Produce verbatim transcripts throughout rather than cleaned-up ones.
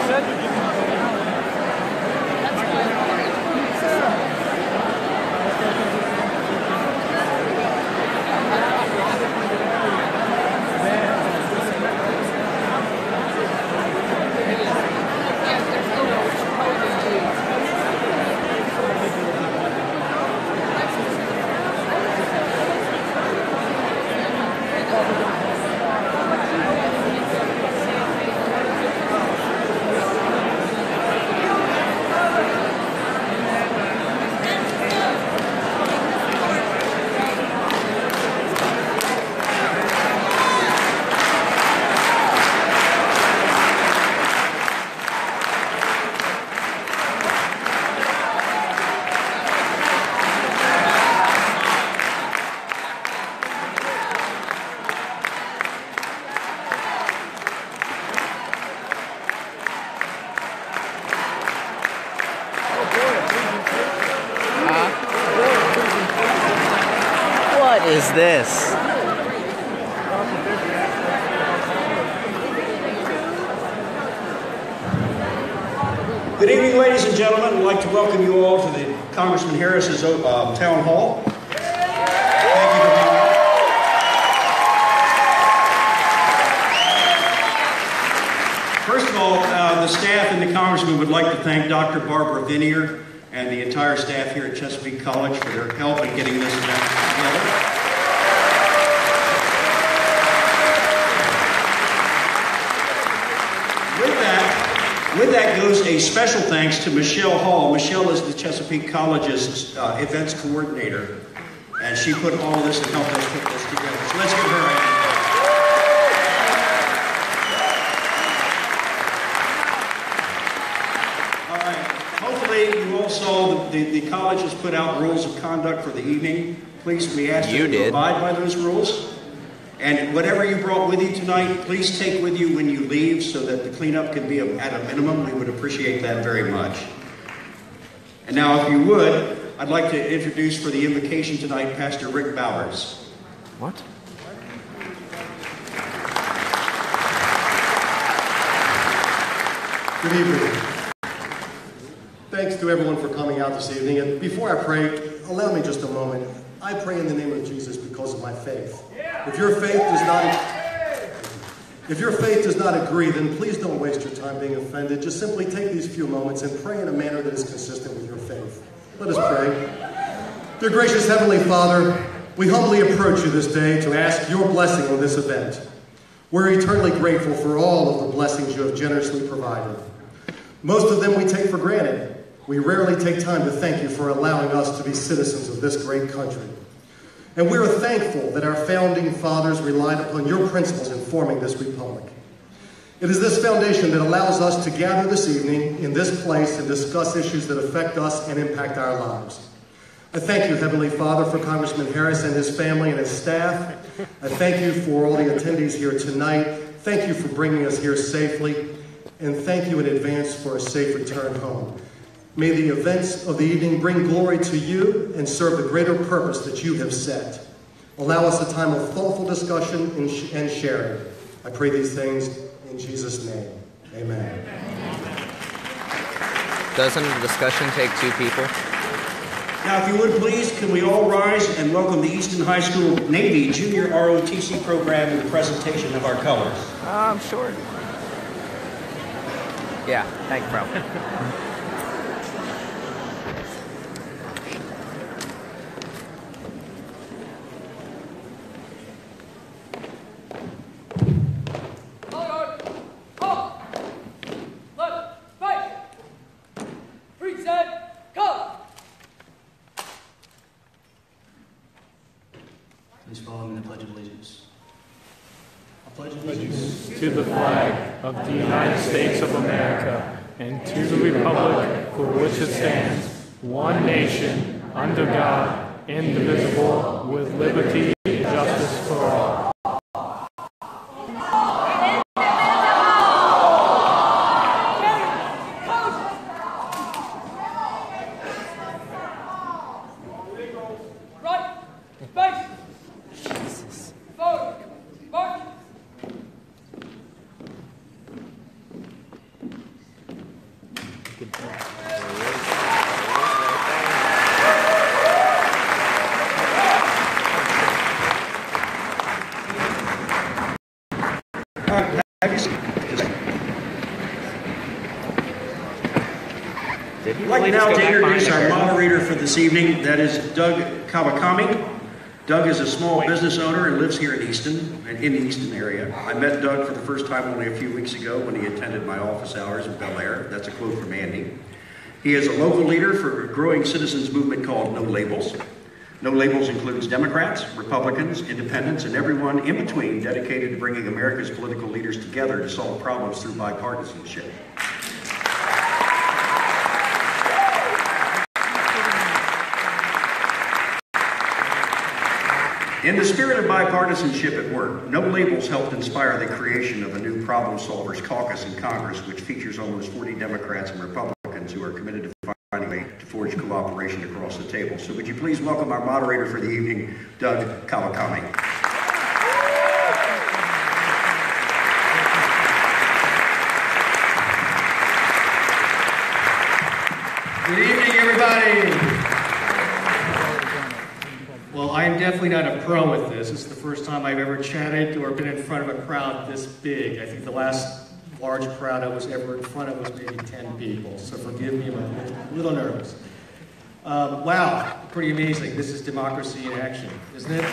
Is this? Good evening, ladies and gentlemen. I'd like to welcome you all to the Congressman Harris's uh, Town Hall. Thank you for being here. First of all, uh, the staff and the Congressman would like to thank Doctor Barbara Vinier and the entire staff here at Chesapeake College for their help in getting this event together. With that goes a special thanks to Michelle Hall. Michelle is the Chesapeake College's uh, events coordinator, and she put all this and helped us put this together. So let's give her a hand. All right. Hopefully you all saw the, the, the college has put out rules of conduct for the evening. Please, we ask you to abide by those rules. And whatever you brought with you tonight, please take with you when you leave so that the cleanup can be at a minimum. We would appreciate that very much. And now, if you would, I'd like to introduce for the invocation tonight, Pastor Rick Bowers. What? Good evening. Thanks to everyone for coming out this evening. And before I pray, allow me just a moment. I pray in the name of Jesus because of my faith. If your faith does not, if your faith does not agree, then please don't waste your time being offended. Just simply take these few moments and pray in a manner that is consistent with your faith. Let us pray. Dear gracious Heavenly Father, we humbly approach you this day to ask your blessing on this event. We're eternally grateful for all of the blessings you have generously provided. Most of them we take for granted. We rarely take time to thank you for allowing us to be citizens of this great country. And we are thankful that our founding fathers relied upon your principles in forming this republic. It is this foundation that allows us to gather this evening in this place and discuss issues that affect us and impact our lives. I thank you, Heavenly Father, for Congressman Harris and his family and his staff. I thank you for all the attendees here tonight. Thank you for bringing us here safely. And thank you in advance for a safe return home. May the events of the evening bring glory to you and serve the greater purpose that you have set. Allow us a time of thoughtful discussion and, sh and sharing. I pray these things in Jesus' name. Amen. Doesn't a discussion take two people? Now, if you would please, can we all rise and welcome the Easton High School Navy Junior R O T C program in the presentation of our colors. I'm sure. Yeah, thank you, bro. Please follow me in the Pledge of Allegiance. I pledge allegiance to the flag of the United States of America and to the republic for which it stands, one nation, under God, indivisible, with liberty and justice for all. Good point. Have you seen? I'd like now to introduce our moderator for this evening. That is Doug Kawakami. Doug is a small business owner and lives here in Easton, in the Easton area. I met Doug for the first time only a few weeks ago when he attended my office hours in Bel Air. That's a quote from Andy. He is a local leader for a growing citizens movement called No Labels. No Labels includes Democrats, Republicans, Independents, and everyone in between dedicated to bringing America's political leaders together to solve problems through bipartisanship. In the spirit of bipartisanship at work, No Labels helped inspire the creation of a new Problem Solvers Caucus in Congress, which features almost forty Democrats and Republicans who are committed to finding a way to forge cooperation across the table. So would you please welcome our moderator for the evening, Doug Kawakami. Good evening, everybody. Well, I'm definitely not a pro at this. This is the first time I've ever chatted or been in front of a crowd this big. I think the last large crowd I was ever in front of was maybe ten people, so forgive me, I'm a little nervous. Um, wow, pretty amazing. This is democracy in action, isn't it?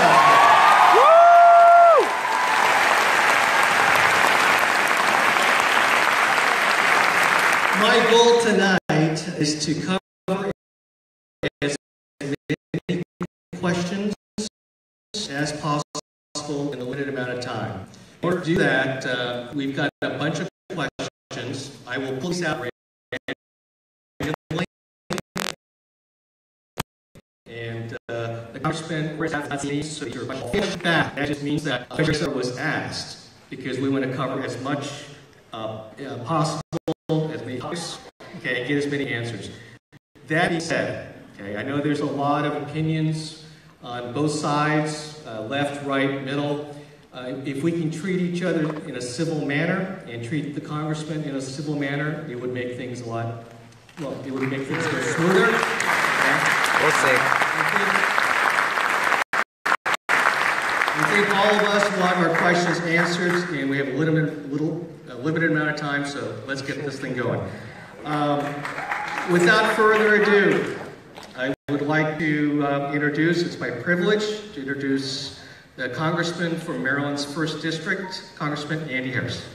My goal tonight is to cover as many questions as possible in a limited amount of time. In order to do that, uh, we've got a bunch of questions. I will pull these out randomly. And uh, the congressman has these, so your question back. That just means that a question was asked because we want to cover as much uh, uh, possible, as many topics, okay, and get as many answers. That being said, okay, I know there's a lot of opinions on both sides, uh, left, right, middle. Uh, if we can treat each other in a civil manner and treat the congressman in a civil manner, it would make things a lot, well, it would make things go smoother. Yeah. We'll see. I think all of us will have our questions answered, and we have a limited, little, a limited amount of time, so let's get this thing going. Um, without further ado, I would like to uh, introduce, it's my privilege to introduce the Congressman from Maryland's first District, Congressman Andy Harris.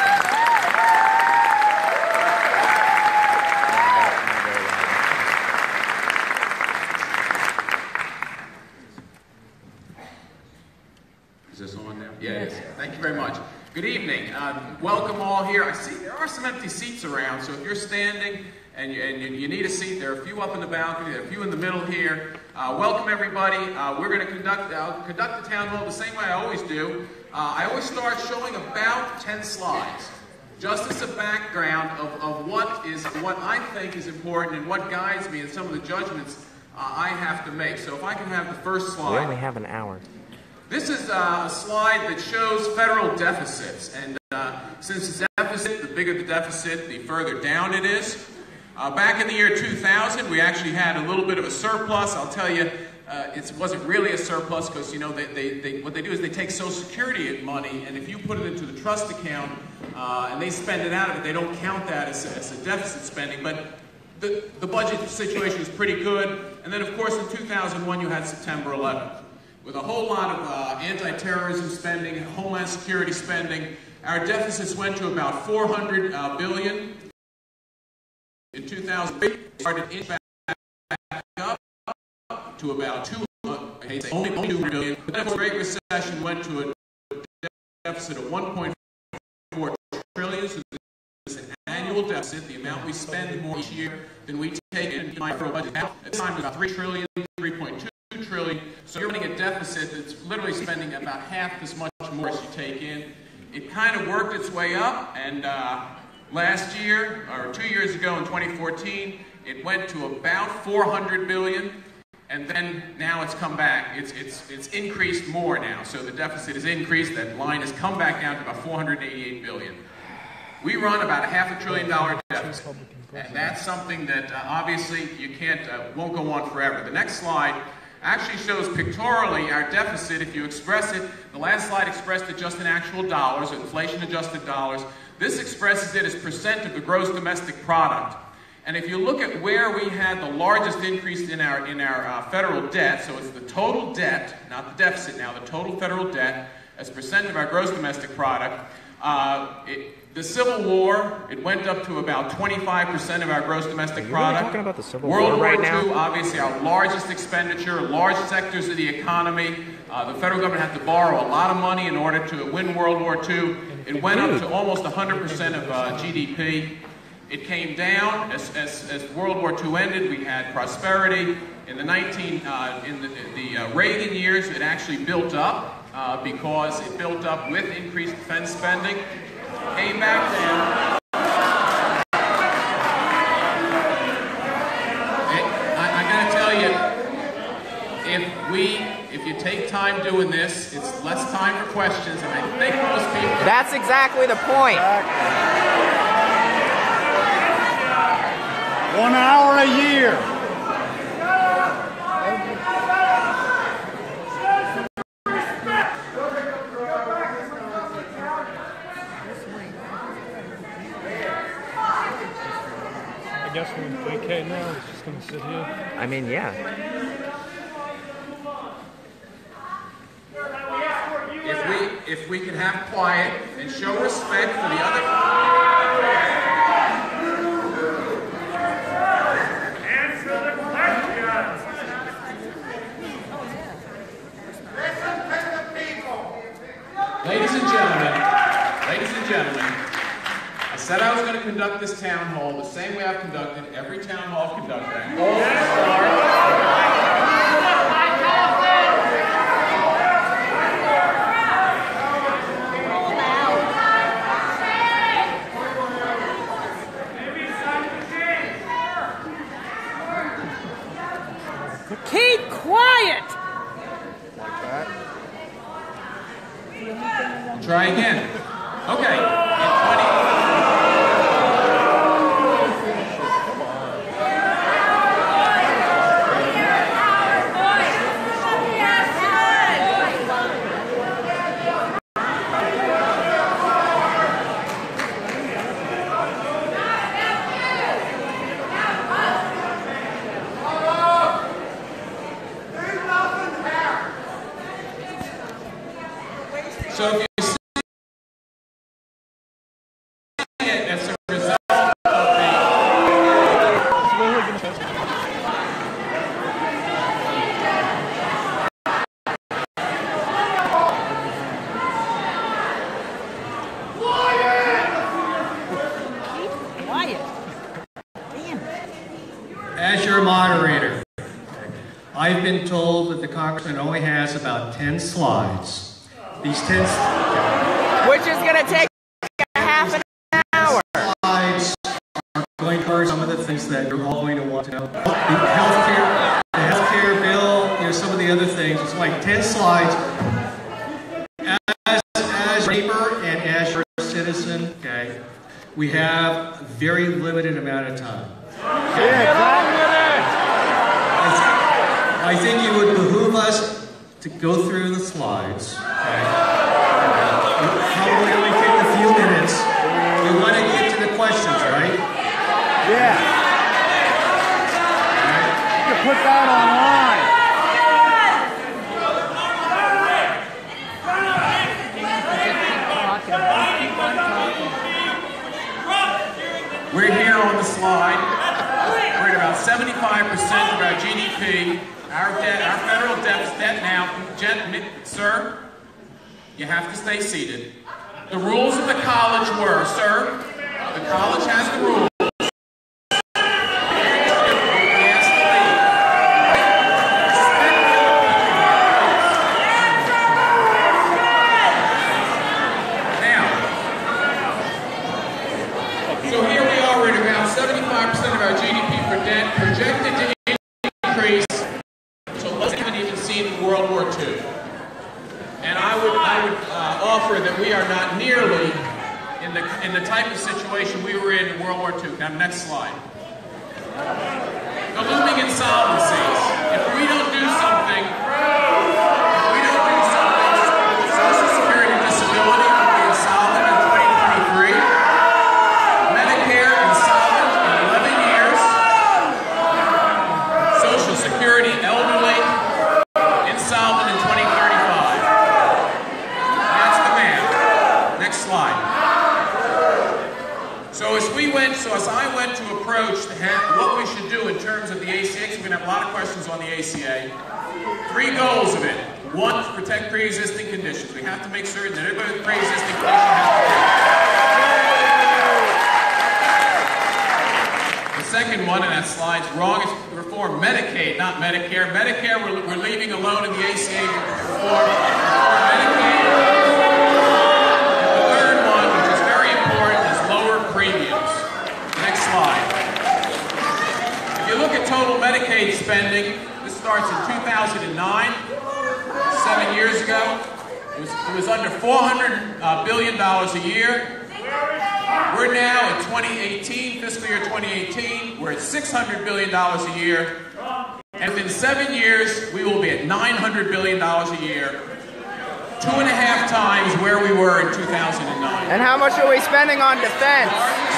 Is this on now? Yeah, it is. Thank you very much. Good evening. Uh, welcome all here. I see there are some empty seats around, so if you're standing and you, and you, you need a seat, there are a few up in the balcony, there are a few in the middle here. Uh, welcome everybody. Uh, we're going to conduct, uh, conduct the town hall the same way I always do. Uh, I always start showing about ten slides, just as a background of, of what is what I think is important and what guides me in some of the judgments uh, I have to make. So if I can have the first slide. We only have an hour. This is uh, a slide that shows federal deficits, and uh, since the deficit, the bigger the deficit, the further down it is. Uh, back in the year two thousand, we actually had a little bit of a surplus. I'll tell you, uh, it wasn't really a surplus because, you know, they, they, they, what they do is they take Social Security money, and if you put it into the trust account uh, and they spend it out of it, they don't count that as a, as a deficit spending. But the, the budget situation is pretty good. And then, of course, in two thousand one, you had September eleventh. With a whole lot of uh, anti-terrorism spending, Homeland Security spending, our deficits went to about four hundred uh, billion. In two thousand eight, it started inch back up to about two hundred, only, only two hundred billion. But then the Great Recession went to a deficit of one point four trillion. So it's an annual deficit, the amount we spend more each year than we take in the micro budget. Now, at this time, it was about three trillion, three point two. Trillion. So you're running a deficit that's literally spending about half as much more as you take in. It kind of worked its way up, and uh, last year, or two years ago in twenty fourteen, it went to about four hundred billion, and then now it's come back. It's, it's, it's increased more now. So the deficit has increased. That line has come back down to about four hundred eighty-eight billion. we run about a half a trillion dollar deficit. And that's something that uh, obviously you can't, uh, won't go on forever. The next slide actually shows pictorially our deficit. If you express it, the last slide expressed it just in actual dollars, inflation-adjusted dollars. This expresses it as percent of the gross domestic product. And if you look at where we had the largest increase in our, in our uh, federal debt, so it's the total debt, not the deficit now, the total federal debt as percent of our gross domestic product, uh, it, the Civil War, it went up to about twenty-five percent of our gross domestic Are you product. really talking about the Civil World War right War now? Two, obviously our largest expenditure, large sectors of the economy. Uh, the federal government had to borrow a lot of money in order to win World War Two. It went up to almost one hundred percent of uh, G D P. It came down as, as, as World War Two ended. We had prosperity. In the nineteen uh, in the, the uh, Reagan years, it actually built up uh, because it built up with increased defense spending. Came back down. It, I, I got to tell you, if we, if you take time doing this, it's less time for questions, and I think most people. That's exactly the point. One hour a year. I guess we're vacate now. It's just gonna sit here. I mean, yeah. If we, if we could have quiet and show respect for the other. Ladies and gentlemen, ladies and gentlemen, I said I was going to conduct this town hall the same way I've conducted every town hall I've conducted. Keep quiet! Try again. Okay. In twenty So if you see it as a result of the... Keep quiet. Damn it. As your moderator, I've been told that the congressman only has about ten slides. These ten Which is going to take a half an hour. slides are going to cover some of the things that you're all going to want to know. The healthcare, the healthcare bill, you know, some of the other things. It's like ten slides. As, as a neighbor and as your citizen, okay, we have a very limited amount of time. I think it would behoove us to go through the slides. Okay. Probably only take a few minutes. We want to get to the questions, right? Yeah. Right. You put that online. We're here on the slide. We're at about seventy-five percent of our G D P. Our debt, our federal debt, debt now, gent, sir, you have to stay seated. The rules of the college were, sir, the college has the rules. So here we are, we're at around seventy-five percent of our G D P for debt, projected to increase to less than even seen in World War Two. And I would, I would uh, offer that we are not nearly in the in the type of situation we were in in World War Two. Now, next slide. The looming insolvencies. If we don't do something, if we don't do something, Social Security disability will be insolvent in twenty twenty-three. Medicare insolvent in eleven years. Social Security elderly insolvent in twenty thirty-five. That's the math. Next slide. So as we went, so as I went to approach the, what we should do in terms of the A C A, because we're going to have a lot of questions on the A C A. Three goals of it. One, to protect pre-existing conditions. We have to make certain that everybody with pre-existing condition has to. The second one, and that slide's wrong, is reform Medicaid, not Medicare. Medicare, we're, we're leaving alone in the A C A reform. Reform Medicaid. The third one, which is very important, is lower premiums. Next slide. If you look at total Medicaid spending, this starts in two thousand nine, seven years ago. It was, it was under four hundred billion dollars a year. We're now in twenty eighteen, fiscal year twenty eighteen, we're at six hundred billion dollars a year. And within seven years, we will be at nine hundred billion dollars a year. Two and a half times where we were in two thousand nine. And how much are we spending on defense?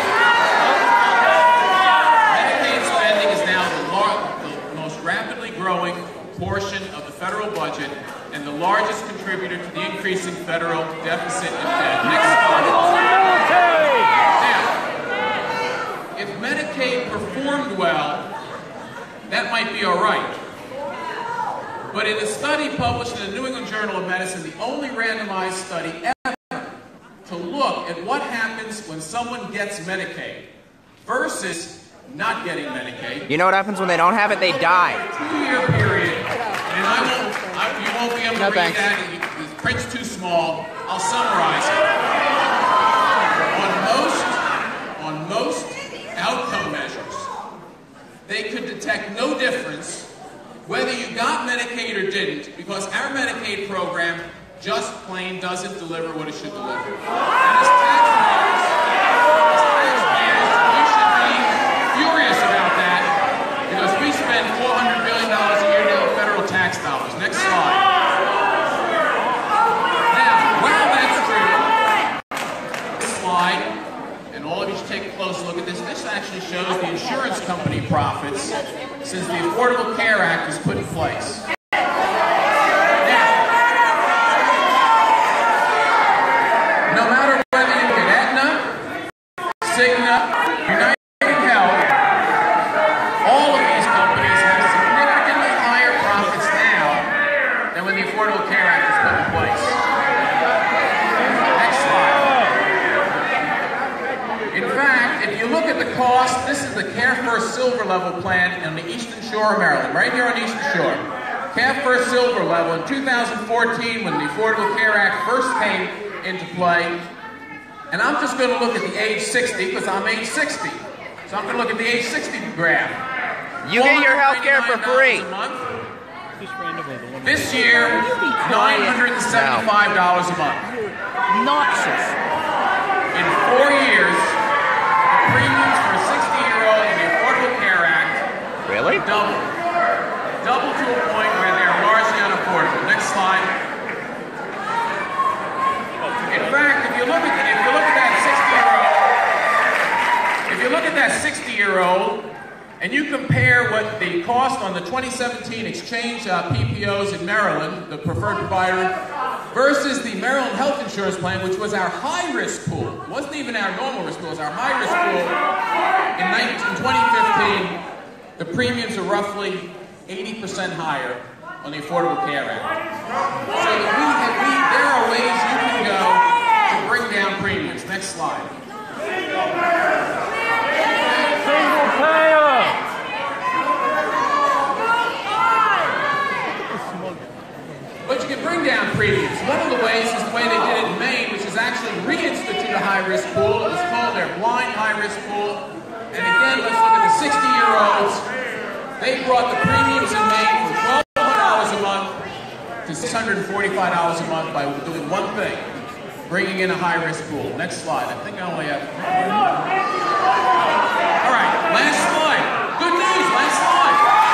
Medicaid spending is now the, the most rapidly growing portion of the federal budget and the largest contributor to the increasing federal deficit and debt. Next slide. Now, if Medicaid performed well, that might be all right. But in a study published in the New England Journal of Medicine, the only randomized study ever to look at what happens when someone gets Medicaid versus not getting Medicaid. You know what happens when they don't have it? They die. Two-year period, and I won't, I, you won't be able to No, read thanks. that. The print's too small. I'll summarize it. On most, on most outcome measures, they could detect no difference whether you got Medicaid or didn't, because our Medicaid program just plain doesn't deliver what it should deliver. And as taxpayers, as taxpayers, we should be furious about that, because we spend four hundred billion dollars a year now in federal tax dollars. Next slide. Now, while that's true, this slide, and all of you should take a close look at this, this actually shows the insurance company profits since the Affordable Care Act was put in place. Now, no matter whether you get Aetna, Cigna, United Health, all of these companies have significantly higher profits now than when the Affordable Care Act was put in place. Next slide. In fact, if you look at the cost, this is the Care First Silver level plan on the Eastern Shore of Maryland, right here on the Eastern Shore. Care First Silver level in two thousand fourteen, when the Affordable Care Act first came into play, and I'm just going to look at the age sixty, because I'm age sixty. So I'm going to look at the age sixty graph. You get your health care for free. This year, nine hundred seventy-five dollars a month. Noxious. In four years, the premiums for a sixty-year-old in the Affordable Care Act Really? double. Double to a point where they're largely unaffordable. Next slide. In fact, if you look at the, if you look at that sixty-year-old, if you look at that sixty-year-old, and you compare what the cost on the twenty seventeen exchange uh, P P Os in Maryland, the preferred provider, versus the Maryland Health Insurance Plan, which was our high-risk pool. It wasn't even our normal risk pool, it was our high-risk pool. In twenty fifteen, the premiums are roughly eighty percent higher on the Affordable Care Act. So that we have, we, there are ways you can go to bring down premiums. Next slide. Single payer. But you can bring down premiums. One of the ways is the way they did it in Maine, which is actually reinstitute a high-risk pool. It was called their blind high-risk pool. And again, let's look at the sixty-year-olds. They brought the premiums in Maine from twelve hundred dollars a month to six hundred forty-five dollars a month by doing one thing. bringing in a high-risk pool. Next slide. I think I only have... All right, last slide. Good news, last slide.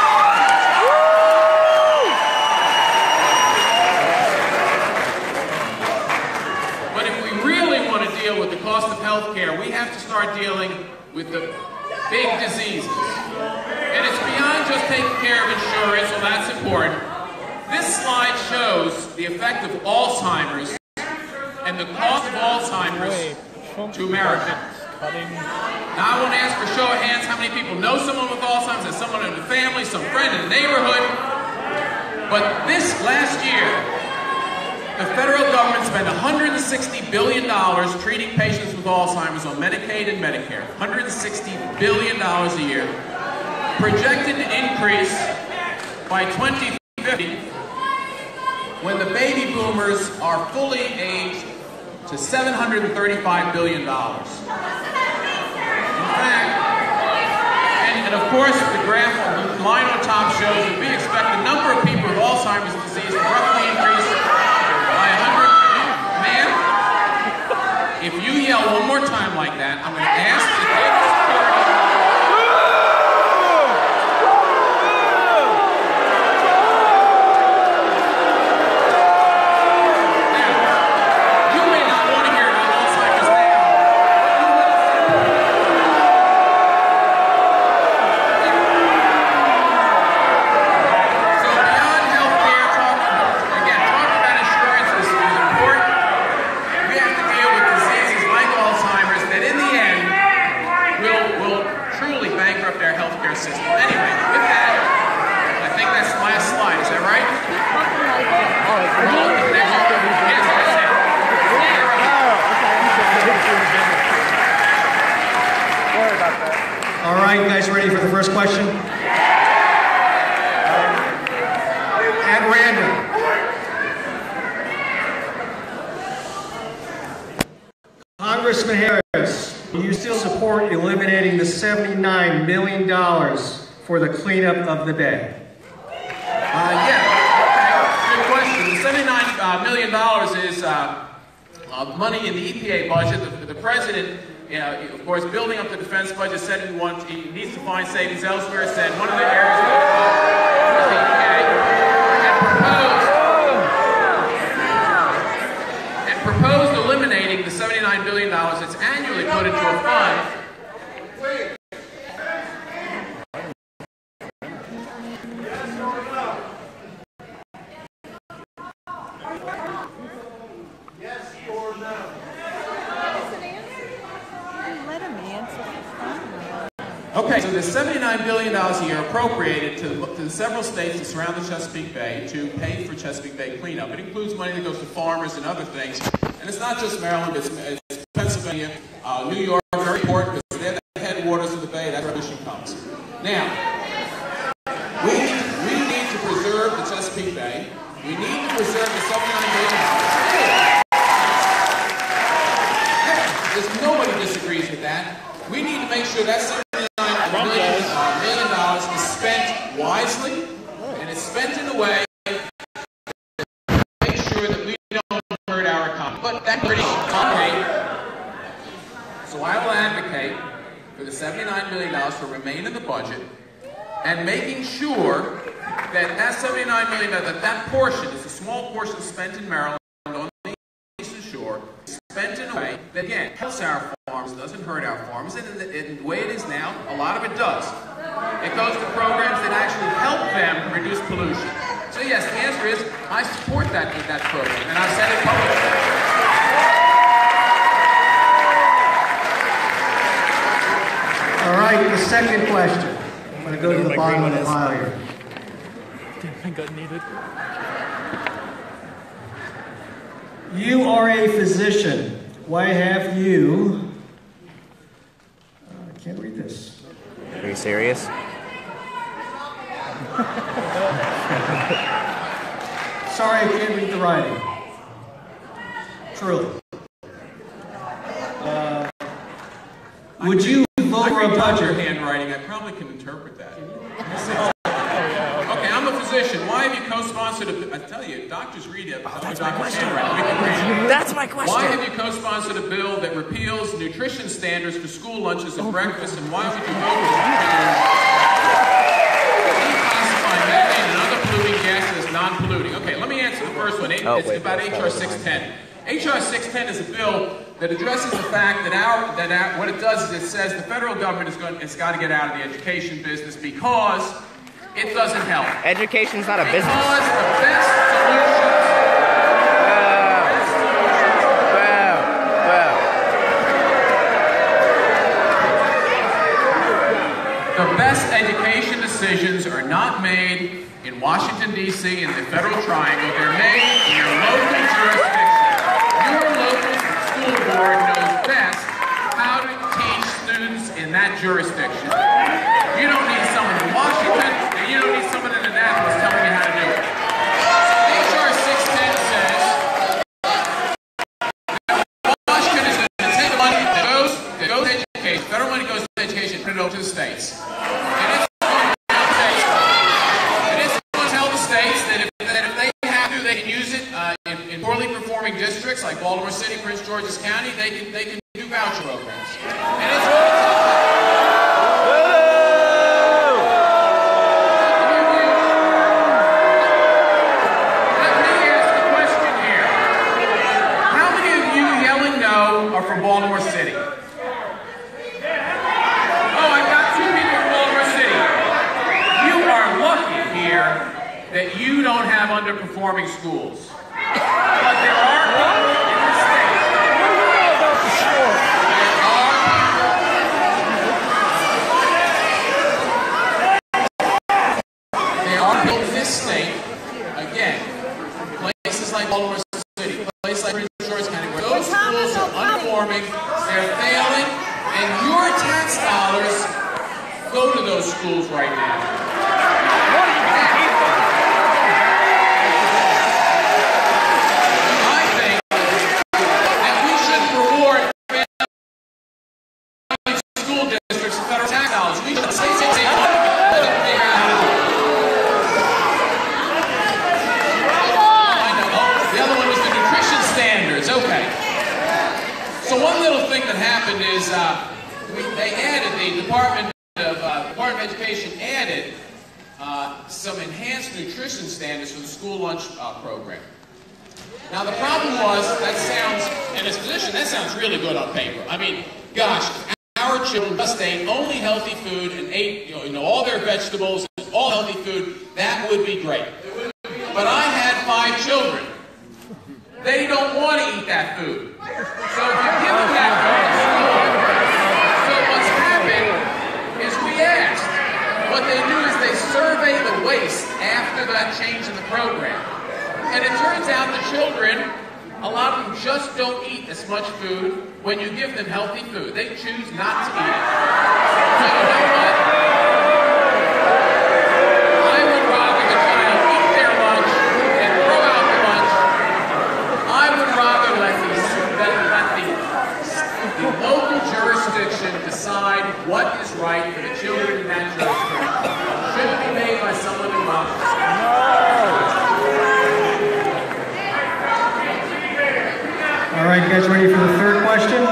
But if we really want to deal with the cost of health care, we have to start dealing with the big diseases. And it's beyond just taking care of insurance, well, that's important. This slide shows the effect of Alzheimer's and the cost of Alzheimer's to America. Now, I want to ask for a show of hands how many people know someone with Alzheimer's, there's someone in the family, some friend in the neighborhood. But this last year, the federal government spent one hundred sixty billion dollars treating patients with Alzheimer's on Medicaid and Medicare. one hundred sixty billion dollars a year. Projected to increase by twenty fifty when the baby boomers are fully aged to seven hundred thirty-five billion dollars. In fact, and, and of course the graph, the line on top shows that we expect the number of people with Alzheimer's disease to roughly increase by one hundred. Ma'am, if you yell one more time like that, I'm going to ask the head of security. All right, you guys ready for the first question? At random. Congressman Harris, do you still support eliminating the seventy-nine million dollars for the cleanup of the bay? Uh, yeah, okay, good question. The seventy-nine million dollars is uh, uh, money in the E P A budget. The, the president, you know, of course, building up the defense budget, said he, wants, he needs to find savings elsewhere, said one of the areas where the E P A and proposed, and proposed eliminating the seventy-nine billion dollars that's annually put into a fund. Okay, so there's seventy-nine billion dollars a year appropriated to the, to the several states that surround the Chesapeake Bay to pay for Chesapeake Bay cleanup. It includes money that goes to farmers and other things. And it's not just Maryland, it's, it's Pennsylvania, uh, New York, very important because they're the headwaters of the bay, that's where the ocean comes. Now, we need, we need to preserve the Chesapeake Bay. We need to preserve the seventy-nine billion dollars. There's nobody disagrees with that. We need to make sure that seventy-nine million dollars is spent wisely, and it's spent in a way to make sure that we don't hurt our economy. But that's pretty complicated. So I will advocate for the seventy-nine million dollars to remain in the budget, and making sure that that seventy-nine million dollars, that that portion, is a small portion spent in Maryland on the eastern shore, spent in a way that, again, helps our farms, doesn't hurt our farms, and in the, in the way it is now, a lot of it does. It goes to programs that actually help them reduce pollution. So yes, the answer is, I support that, that program, and I've said it publicly. All right, the second question. I'm going to go to the bottom of the pile here. Didn't think I needed. You are a physician. Why have you... Uh, I can't read this. Are you serious? Sorry, I can't read the writing. Truly. Uh, would you vote for a budget? Handwriting, I probably can interpret that. Okay, I'm a physician. Why have you co-sponsored co-sponsored a, I tell you, doctors read it. Oh, that's my question. That's my question. Why have you co-sponsored a bill that repeals nutrition standards for school lunches and breakfast, and why would you vote for declassifying methane and other polluting gases as non-polluting? Okay, let me answer the first one. It's oh, wait, about H R six ten. H R six ten is a bill that addresses the fact that our that our, what it does is it says the federal government is going it's got to get out of the education business because it doesn't help. Education's not a because business. Because the best solutions. Wow. Wow. Wow. The best education decisions are not made in Washington, D C, in the Federal Triangle. They're made in your local jurisdiction. Your local school board knows best how to teach students in that jurisdiction. You don't need someone in Washington, and you don't need someone in Annapolis telling you how to do it. H R six ten says that Washington is going to take the money that goes, that goes to education, federal money goes to education, put it over to the states. And it's going to and it's going to tell the states that if, that if they have to, they can use it uh, in, in poorly performing districts like Baltimore City, Prince George's County, they can, they can do voucher programs. And it's going to tell them are from Baltimore City. Oh, I've got two people from Baltimore City. You are lucky here that you don't have underperforming schools. But there are people in the state. There are people in this state, again, places like Baltimore City, places like Prince George's County, where those schools are underperforming, they're failing, and your tax dollars go to those schools right now. I think that we should reward failing school districts with federal tax dollars. We should say, say, say, let them figure out how to do it. I know. The other one was the nutrition standards. Okay. So one little thing that happened is uh, we, they added, the Department of, uh, Department of Education added uh, some enhanced nutrition standards for the school lunch uh, program. Now the problem was, that sounds, in its position, that sounds really good on paper. I mean, gosh, our children just ate only healthy food and ate, you know, you know, all their vegetables, all healthy food. That would be great. But I had five children. They don't want to eat that food. So if you give them that food to school, so what's happened is we asked. What they do is they survey the waste after that change in the program. And it turns out the children, a lot of them just don't eat as much food when you give them healthy food. They choose not to eat it. So you know what? I would rather the child eat their lunch and throw out the lunch. I would rather let the, let, let the, the local jurisdiction decide what is right for the children in that jurisdiction. It shouldn't be made by someone in Washington. All right, you guys ready for the third question?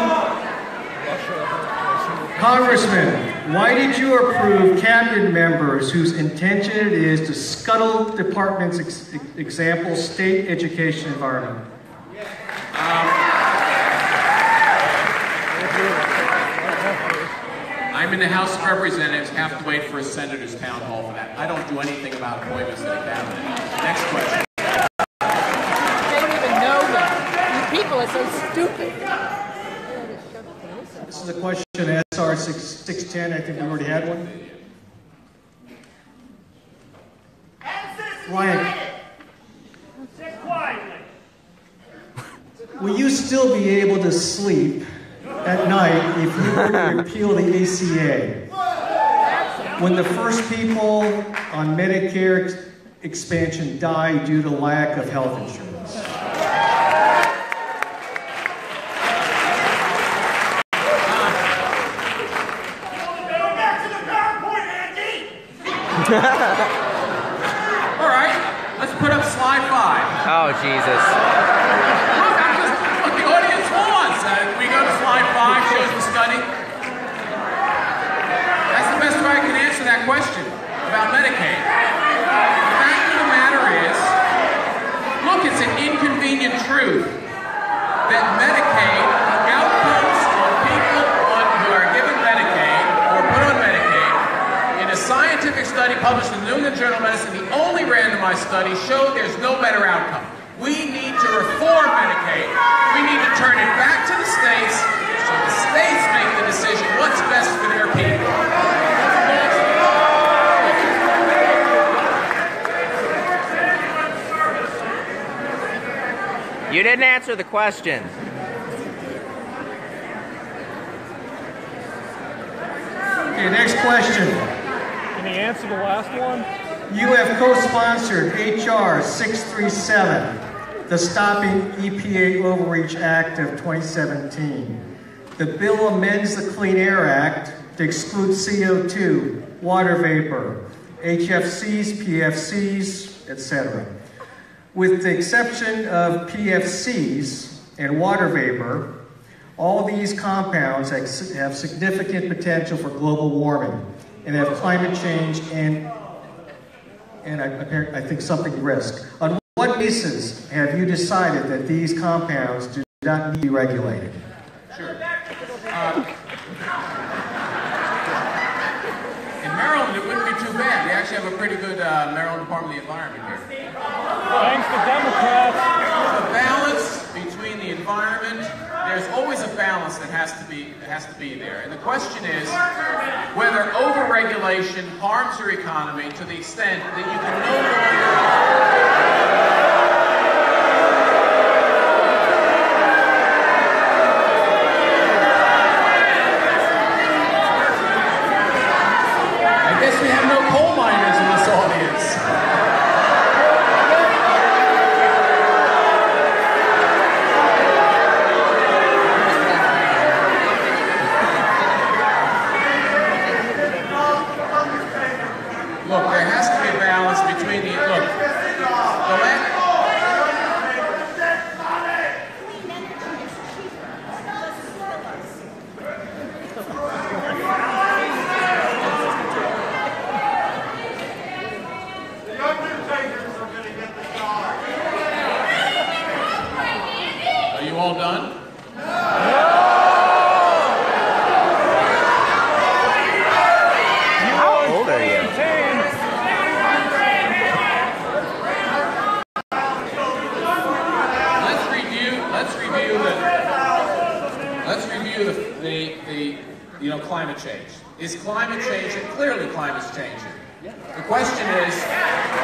Congressman, why did you approve cabinet members whose intention it is to scuttle the department's ex example state education environment? Um, I'm in the House of Representatives, have to wait for a senator's town hall for that. I don't do anything about appointments in the cabinet. Next question. They don't even know them. You people are so stupid. This is a question S R six ten. I think we already had one. Ryan, sit quietly. will you still be able to sleep at night if you were to repeal the A C A? When the first people on Medicare ex expansion die due to lack of health insurance? Go back to the PowerPoint, Andy! All right. Let's put up slide five. Oh, Jesus. Look, I'm just, what the audience wants. Uh, we go to slide five, shows the study. That's the best way I can answer that question about Medicaid. The fact of the matter is, look, it's an inconvenient truth that Medicaid, the outcomes of people on, who are given Medicaid or put on Medicaid, in a scientific study published in the New England Journal of Medicine, the only randomized study showed there's no better outcome. We need to reform Medicaid. We need to turn it back to the states so the states make the decision what's best for their people. You didn't answer the question. Okay, next question. Can you answer the last one? You have co-sponsored H R six thirty-seven, the Stopping E P A Overreach Act of twenty seventeen. The bill amends the Clean Air Act to exclude C O two, water vapor, H F Cs, P F Cs, et cetera. With the exception of P F Cs and water vapor, all these compounds have significant potential for global warming and have climate change and, and I, I think something risk. On what basis have you decided that these compounds do not need to be regulated? Sure. Uh, in Maryland, it wouldn't be too bad. They actually have a pretty good uh, Maryland Department of the Environment here. Thanks to Democrats. The balance between the environment, there's always a balance that has to be has to be there. And the question is whether overregulation harms your economy to the extent that you can no longer. I guess we have no coal miners in this audience. Look, there has to be a balance between the, look, the last, are you all done? How old are you? Let's review, let's review the, let's review the, the, the, you know, climate change. Is climate change, clearly climate's changing. The question is, Oh,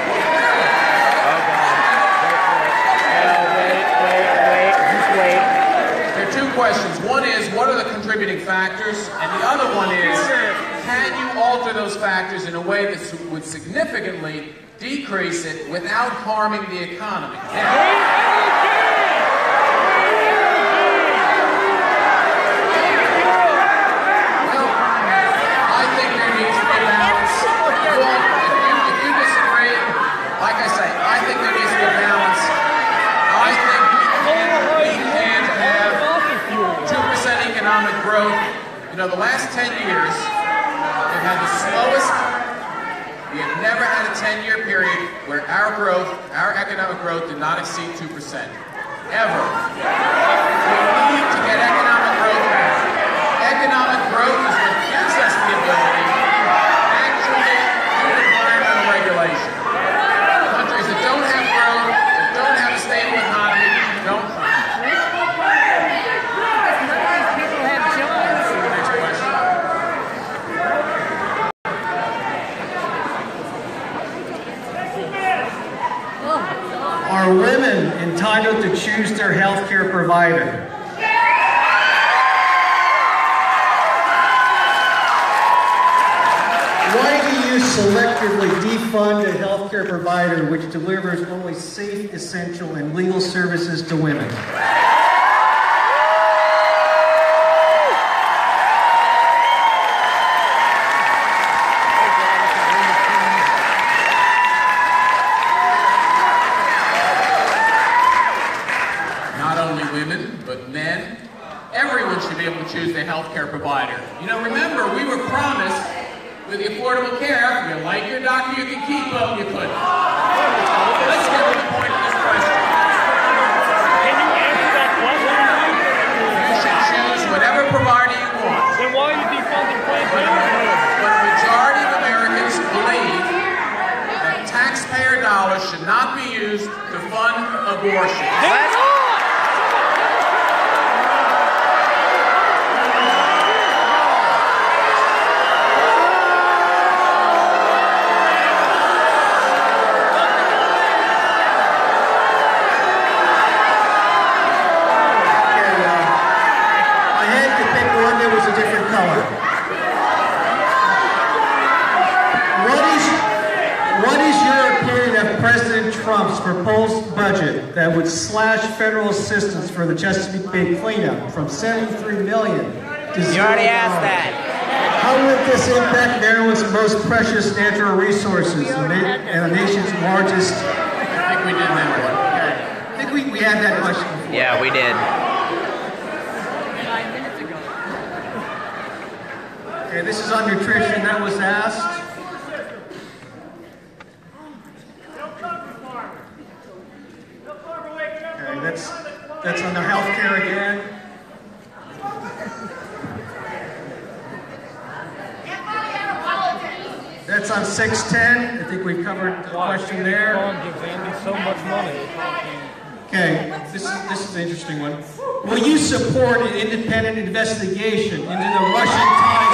God. Wait, wait, wait, just wait. there are two questions. One is, what are the contributing factors? And the other one is, can you alter those factors in a way that would significantly decrease it without harming the economy? Now, I think there needs to be a balance. Well, if you, if you disagree, like I say, I think there needs to be a balance. I think we can't, we can't have two percent economic growth. You know, the last ten years, we've had the slowest, we have never had a ten-year period where our growth, our economic growth did not exceed two percent. Ever. We need to get economic growth back. Economic growth is what gives us the ability actually to do environmental regulation. Countries that don't have growth, that don't have a stable economy, don't thrive. People have jobs. Next question. Are women entitled to choose their health care provider? Why do you selectively defund a health care provider which delivers only safe, essential, and legal services to women? with the Affordable Care Act. If you like your doctor, you can keep them, you couldn't. Let's get to the point of this question. Can you answer that question? You should choose whatever provider you want. Then why are you defunding Planned Parenthood? But the majority of Americans believe that taxpayer dollars should not be used to fund abortion. Let's Trump's proposed budget that would slash federal assistance for the Chesapeake Bay cleanup from seventy-three million dollars to zero. You already asked that. How would this impact Maryland's most precious natural resources and the nation's largest? I think we did that one. I think we, we had that question before. Yeah, we did. Okay, this is on nutrition. That was asked. Okay, that's that's on the health care again. That's on six ten. I think we covered the question there. Gives Andy so much money. Okay, this is this is an interesting one. Will you support an independent investigation into the Russian ties?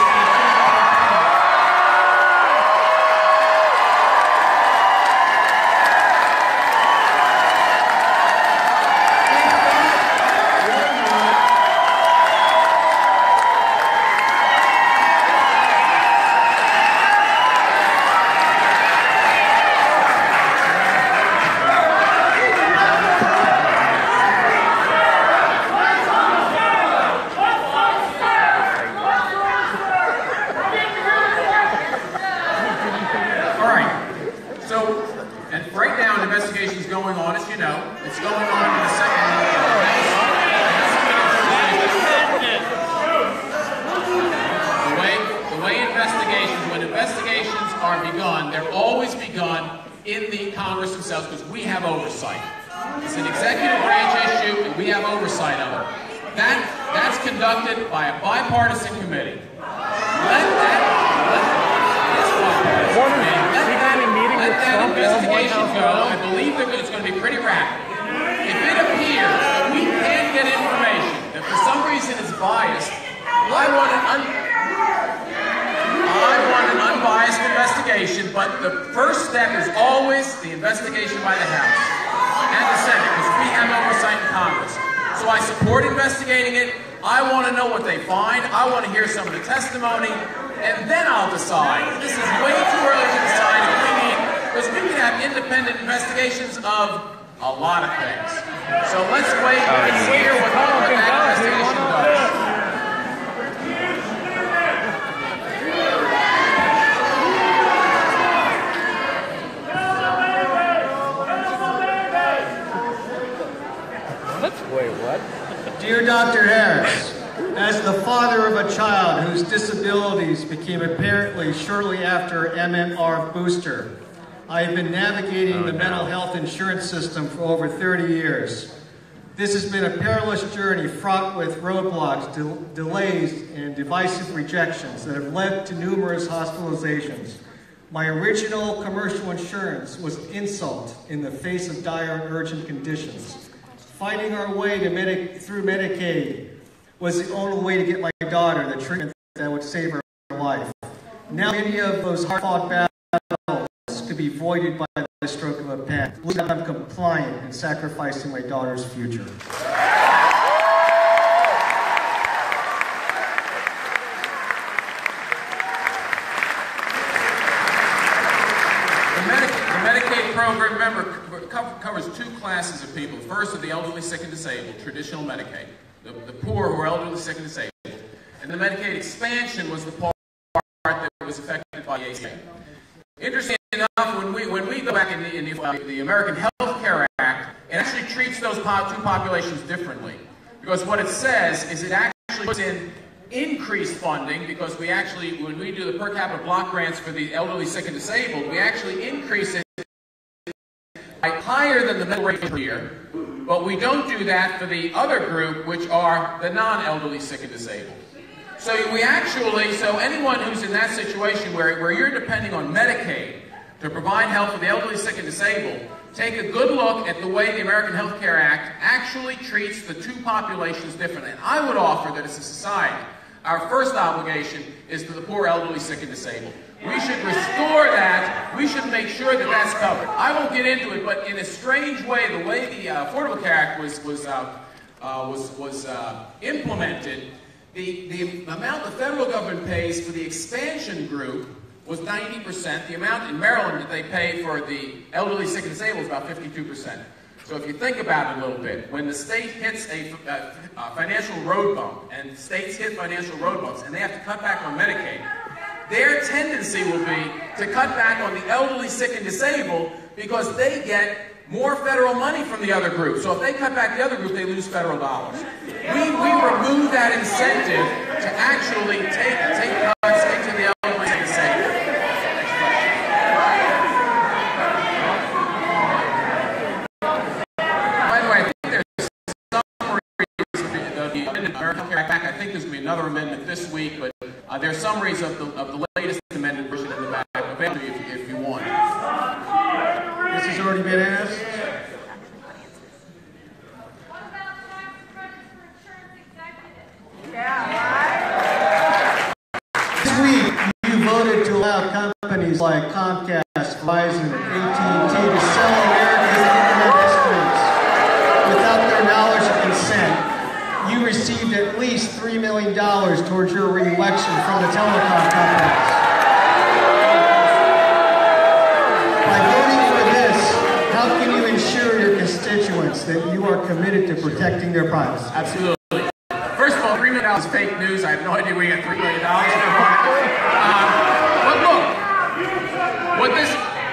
But the first step is always the investigation by the House and the Senate, because we have oversight in Congress. So I support investigating it. I want to know what they find. I want to hear some of the testimony, and then I'll decide. This is way too early to decide if we need, because we can have independent investigations of a lot of things. So let's wait and hear what, what that investigation does. Wait, what? Dear Doctor Harris, as the father of a child whose disabilities became apparently shortly after M M R booster, I have been navigating oh, the no. mental health insurance system for over thirty years. This has been a perilous journey fraught with roadblocks, de delays, and divisive rejections that have led to numerous hospitalizations. My original commercial insurance was insult in the face of dire and urgent conditions. Fighting our way to Medi through Medicaid was the only way to get my daughter the treatment that would save her life. Now many of those hard-fought battles could be voided by the stroke of a pen. I'm compliant in sacrificing my daughter's future. Program, remember, covers two classes of people. First are the elderly, sick, and disabled, traditional Medicaid. The, the poor who are elderly, sick, and disabled. And the Medicaid expansion was the part that was affected by the A C A. Interesting enough, when we, when we go back in the, in the, uh, the American Health Care Act, it actually treats those po two populations differently. Because what it says is it actually puts in increase funding because we actually, when we do the per capita block grants for the elderly, sick, and disabled, we actually increase it higher than the middle rate per year, but we don't do that for the other group, which are the non-elderly, sick, and disabled. So we actually, so anyone who's in that situation where, where you're depending on Medicaid to provide help for the elderly, sick, and disabled, take a good look at the way the American Health Care Act actually treats the two populations differently. And I would offer that as a society, our first obligation is to the poor, elderly, sick, and disabled. We should restore that. We should make sure that that's covered. I won't get into it, but in a strange way, the way the uh, Affordable Care Act was was uh, uh, was was uh, implemented, the the amount the federal government pays for the expansion group was ninety percent. The amount in Maryland that they pay for the elderly, sick, and disabled is about fifty-two percent. So if you think about it a little bit, when the state hits a, a, a financial road bump, and states hit financial road bumps, and they have to cut back on Medicaid, their tendency will be to cut back on the elderly, sick, and disabled because they get more federal money from the other group. So if they cut back the other group, they lose federal dollars. We, we remove that incentive to actually take, take cuts into the elderly, sick, and disabled. By the way, I think there's summaries of the, of the American Care Act. I think there's going to be another amendment this week, but Uh, there are summaries of the, of the latest amended version in the back, available if, if you want. This has already been asked. This week, you voted to allow companies like Comcast, Verizon, and A T and T to sell America's internet histories without their knowledge or consent. You received at least three million dollars towards your re-election from the telecom companies. By voting for this, how can you ensure your constituents that you are committed to protecting their privacy? Absolutely. First of all, three million dollars is fake news. I have no idea where you got three million dollars from. Um, but look, what this...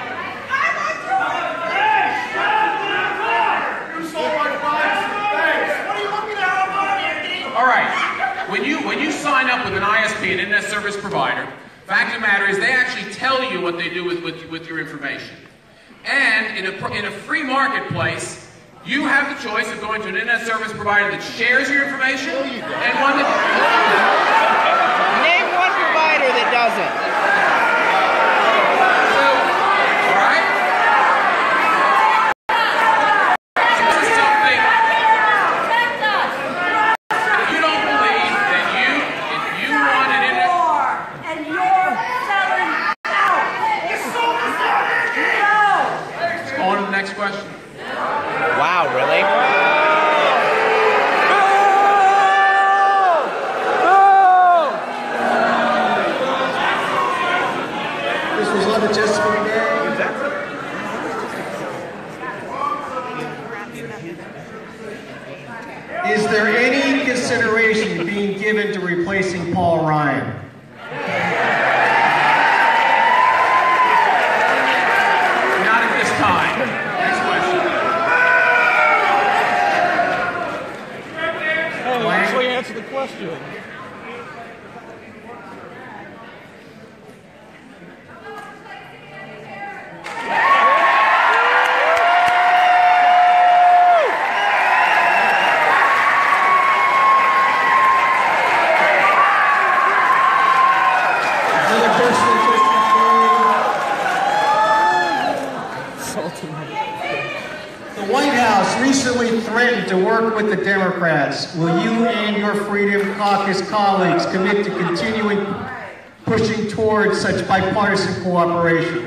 All right, when you, when you sign up with an I S P, an internet service provider, fact of the matter is they actually tell you what they do with, with, with your information. And in a, in a free marketplace, you have the choice of going to an internet service provider that shares your information and one that... Name one provider that doesn't. So, all right? So this is something... If you don't believe that you, if you want an internet... And you're selling out. You're so Let's go on to the next question. Wow, really? This was on the Chesapeake Day. Is there any consideration being given to replacing Paul Ryan? Not at this time. Next question. Oh, actually answer the question. The White House recently threatened to work with the Democrats. Will you and your Freedom Caucus colleagues commit to continuing pushing towards such bipartisan cooperation?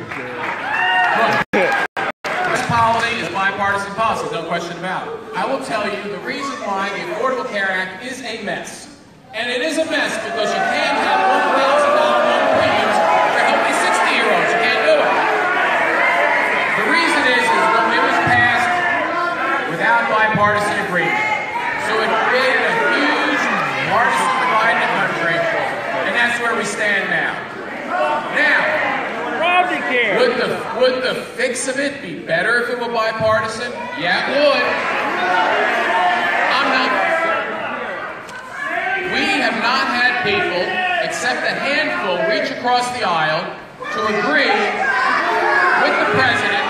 This policy is bipartisan policy, no question about it. I will tell you the reason why the Affordable Care Act is a mess. And it is a mess because you can't have one thousand dollar loan premiums for healthy sixty-year-olds. You can't do it. The reason is, is when it was passed without bipartisan agreement. So it created a huge partisan divide in the country, and that's where we stand now. Now, would the, would the fix of it be better if it were bipartisan? Yeah, it would. I'm not. We have not had people, except a handful, reach across the aisle to agree with the president,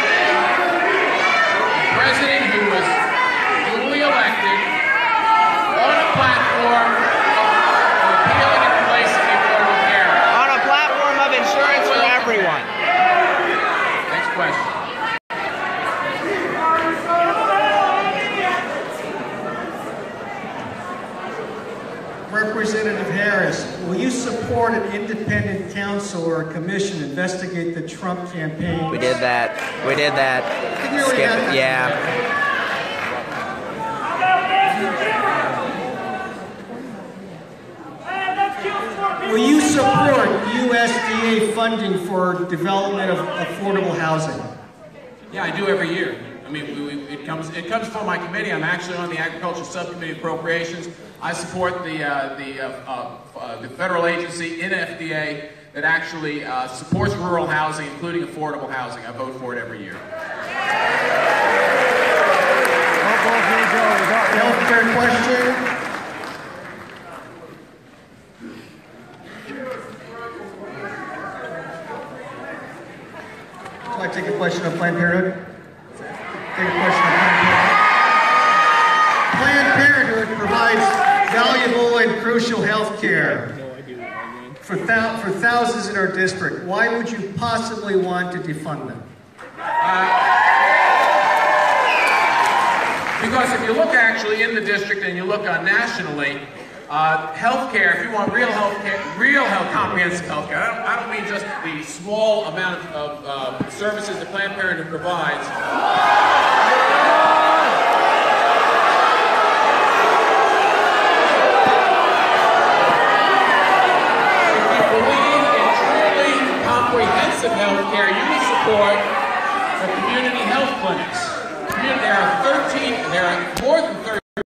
the president who was duly elected, on a platform of repealing and replacing the Affordable Care Act. On a platform of insurance for everyone. Next question. Representative Harris, will you support an independent council or a commission to investigate the Trump campaign? We did that. We did that. Skip it. Yeah. Will you support U S D A funding for development of affordable housing? Yeah, I do every year. I mean, we, we, it comes it comes from my committee. I'm actually on the Agriculture Subcommittee of Appropriations. I support the uh, the uh, uh, uh, the federal agency in F D A that actually uh, supports rural housing, including affordable housing. I vote for it every year. Healthcare question. So I take a question on Planned Parenthood. Take a question on Planned Parenthood. Planned Parenthood provides valuable and crucial health care for, thou for thousands in our district. Why would you possibly want to defund them? Uh, because if you look actually in the district and you look uh, nationally, uh, health care, if you want real health care, real health, comprehensive health care, I don't, I don't mean just the small amount of, of uh, services that Planned Parenthood provides. Comprehensive health care, you will support the community health clinics. There are thirteen, there are more than thirteen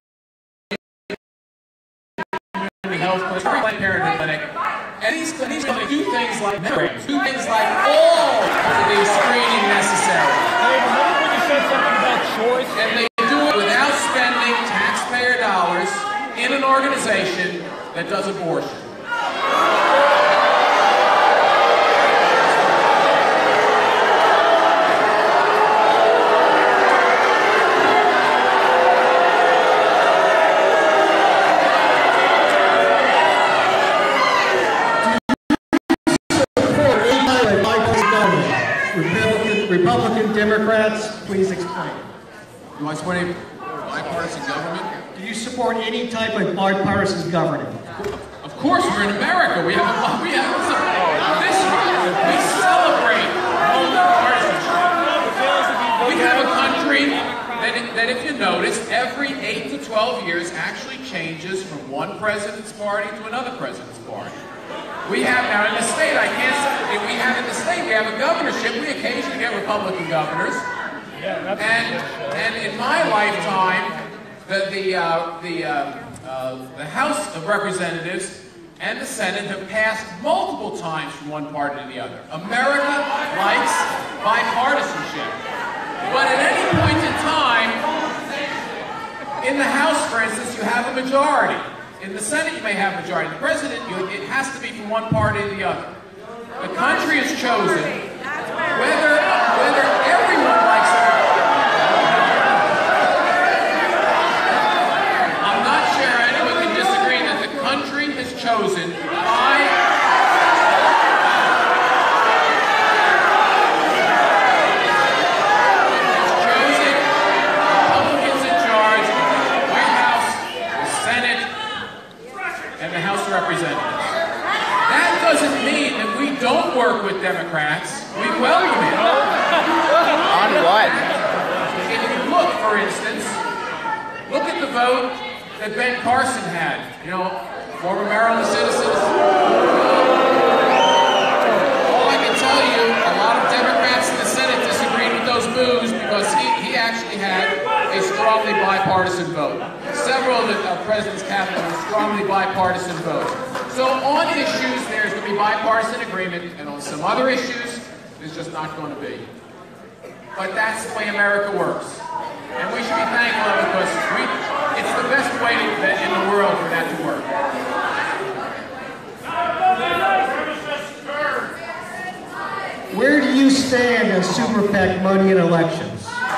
community health clinics, every Planned Parenthood clinic, and these clinics do things like mammograms, do things like all of the screening necessary. And they do it without spending taxpayer dollars in an organization that does abortion. Republican, Democrats, please explain. Do I support any bipartisan government? Do you support any type of bipartisan government? Of course, we're in America. We have a, we have a, this we celebrate bipartisanship. We have a country that, that, if you notice, every eight to twelve years actually changes from one president's party to another president's party. We have now in the state, I can't say, we have in the state, we have a governorship, we occasionally get Republican governors. And, and in my lifetime, the, the, uh, the, uh, uh, the House of Representatives and the Senate have passed multiple times from one party to the other. America likes bipartisanship. But at any point in time, in the House, for instance, you have a majority. In the Senate, you may have a majority. The President, you, it has to be from one party to the other. The country has chosen whether, whether everyone likes it. I'm not sure anyone can disagree that the country has chosen by it's chosen Republicans in charge, the White House, the Senate, and the House of Representatives. That doesn't mean that we don't work with Democrats. We welcome it. On what? If you look, for instance, look at the vote that Ben Carson had. You know, former Maryland citizen. All I can tell you, a lot of Democrats in the Senate disagreed with those moves because he, he actually had a strongly bipartisan vote. Several of the uh, President's cabinet were strongly bipartisan votes. So on issues, there's going to be bipartisan agreement, and on some other issues, there's just not going to be. But that's the way America works. And we should be thankful because we, it's the best way to, in the world for that to work. Where do you stand on super PAC money in elections?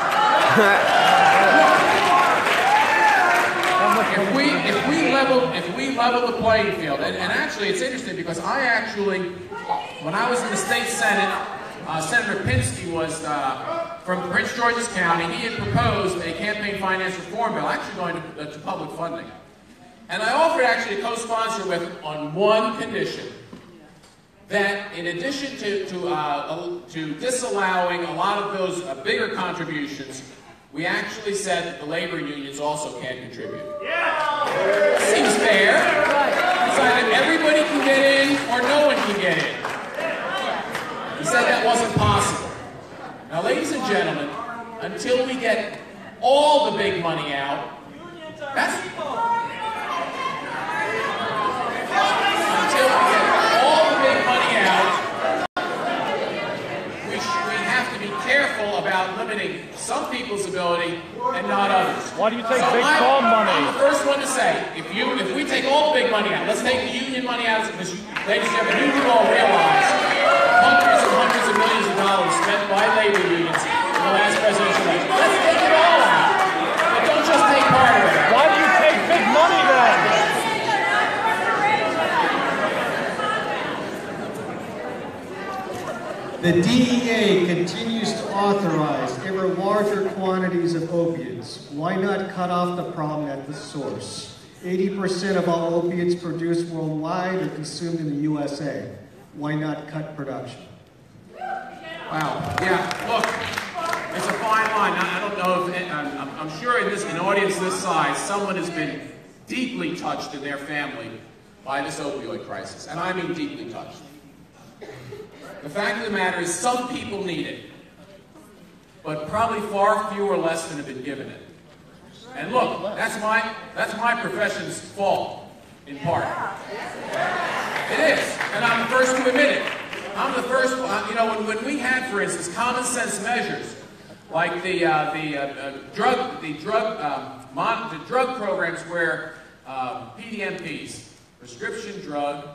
If we, if we level, if we level the playing field, and, and actually it's interesting because I actually, when I was in the state senate, uh, Senator Pinsky was uh, from Prince George's County. He had proposed a campaign finance reform bill, actually going to, uh, to public funding, and I offered actually to co-sponsor with on one condition. That in addition to, to, uh, to disallowing a lot of those uh, bigger contributions, we actually said that the labor unions also can contribute. Yeah. Seems fair. It's either everybody can get in or no one can get in. He said that wasn't possible. Now, ladies and gentlemen, until we get all the big money out, that's... Until we get all the big money out, we, sh we have to be careful about limiting some people's ability and not others. Why do you take so big I'm, farm money? I'm the first one to say, if you, if we take all the big money out, let's take the union money out, because ladies and gentlemen, you can all realize hundreds and hundreds of millions of dollars spent by labor unions in the last presidential election. Let's take it all out, but don't just take part of it. Why do you take big money then? The D E A continues to authorize ever larger quantities of opiates. Why not cut off the problem at the source? eighty percent of all opiates produced worldwide are consumed in the U S A. Why not cut production? Wow. Yeah. Look, it's a fine line. I don't know if it, I'm, I'm sure in this an audience this size, someone has been deeply touched in their family by this opioid crisis, and I mean deeply touched. The fact of the matter is, some people need it, but probably far fewer less than have been given it. And look, that's my that's my profession's fault, in part. It is, and I'm the first to admit it. I'm the first, you know, when, when we had, for instance, common sense measures like the uh, the uh, uh, drug the drug uh, mon the drug programs where uh, P D M Ps, prescription drug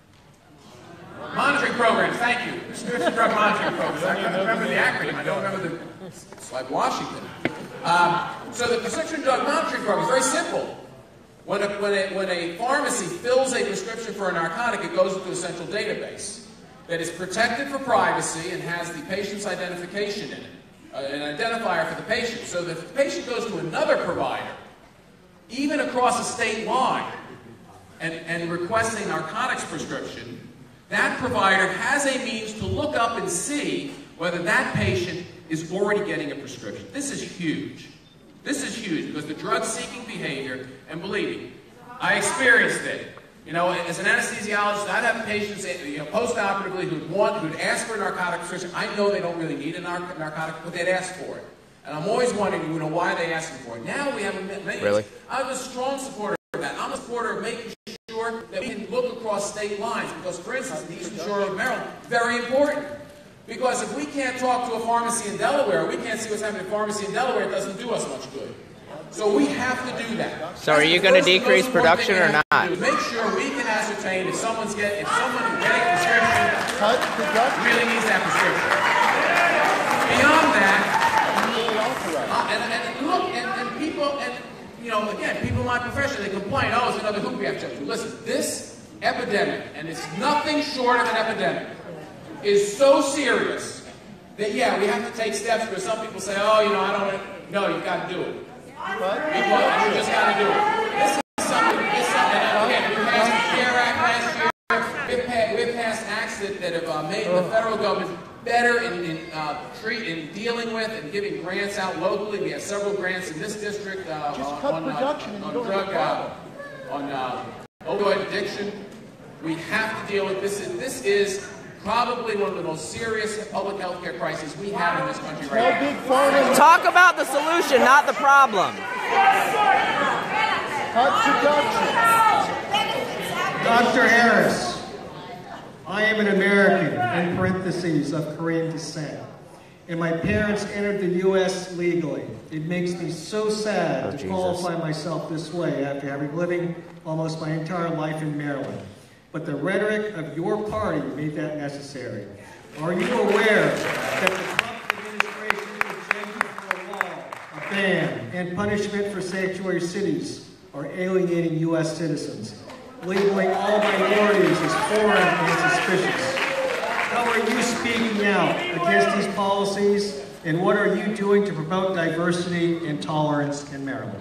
monitoring programs. Thank you, prescription drug monitoring programs. I don't remember the acronym. I don't remember the. It's like Washington. Um, so the prescription drug monitoring program is very simple. When a, when, a, when a pharmacy fills a prescription for a narcotic, it goes into a central database that is protected for privacy and has the patient's identification in it, uh, an identifier for the patient. So that if the patient goes to another provider, even across a state line, and, and requests a narcotics prescription, that provider has a means to look up and see whether that patient is already getting a prescription. This is huge. This is huge because the drug-seeking behavior, and believe me, I experienced it. You know, as an anesthesiologist, I'd have patients, you know, post-operatively who'd want, who'd ask for a narcotic prescription. I know they don't really need a nar narcotic, but they'd ask for it. And I'm always wondering, you know, why are they asking for it? Now we have a many. Really? I'm a strong supporter of that. I'm a supporter of making sure that we can look across state lines because, for instance, the Eastern Shore of Maryland, very important. Because if we can't talk to a pharmacy in Delaware, we can't see what's happening in a pharmacy in Delaware, it doesn't do us much good. So we have to do that. So are you going to decrease production or not? Make sure we can ascertain if someone's get, if someone is getting a prescription really needs that prescription. Beyond that, uh, and, and look, and, and people, and you know, again, people in my profession, they complain, oh, it's another hoop we have to jump through. Listen, this epidemic, and it's nothing short of an epidemic, is so serious that, yeah, we have to take steps where some people say, oh, you know, I don't, no, you've got to do it. People, you just got to do it. This is something, this is something, and again, we passed the CARE Act last year, we've passed, we've passed acts that, that have uh, made the federal government better in, in, uh, treat, in dealing with and giving grants out locally. We have several grants in this district uh, Just on, cut on, production uh, and on drug, uh, on uh, opioid addiction. We have to deal with this. This is probably one of the most serious public health care crises we have in this country right now. Talk about the solution, not the problem. Doctor Harris, I am an American, in parentheses, of Korean descent. and my parents entered the U S legally. It makes me so sad Oh, to Jesus. qualify myself this way after having living almost my entire life in Maryland. But the rhetoric of your party made that necessary. Are you aware that the Trump administration's agenda for a law, a ban, and punishment for sanctuary cities are alienating U S citizens, labeling all minorities as foreign and suspicious? How are you speaking out against these policies, and what are you doing to promote diversity and tolerance in Maryland?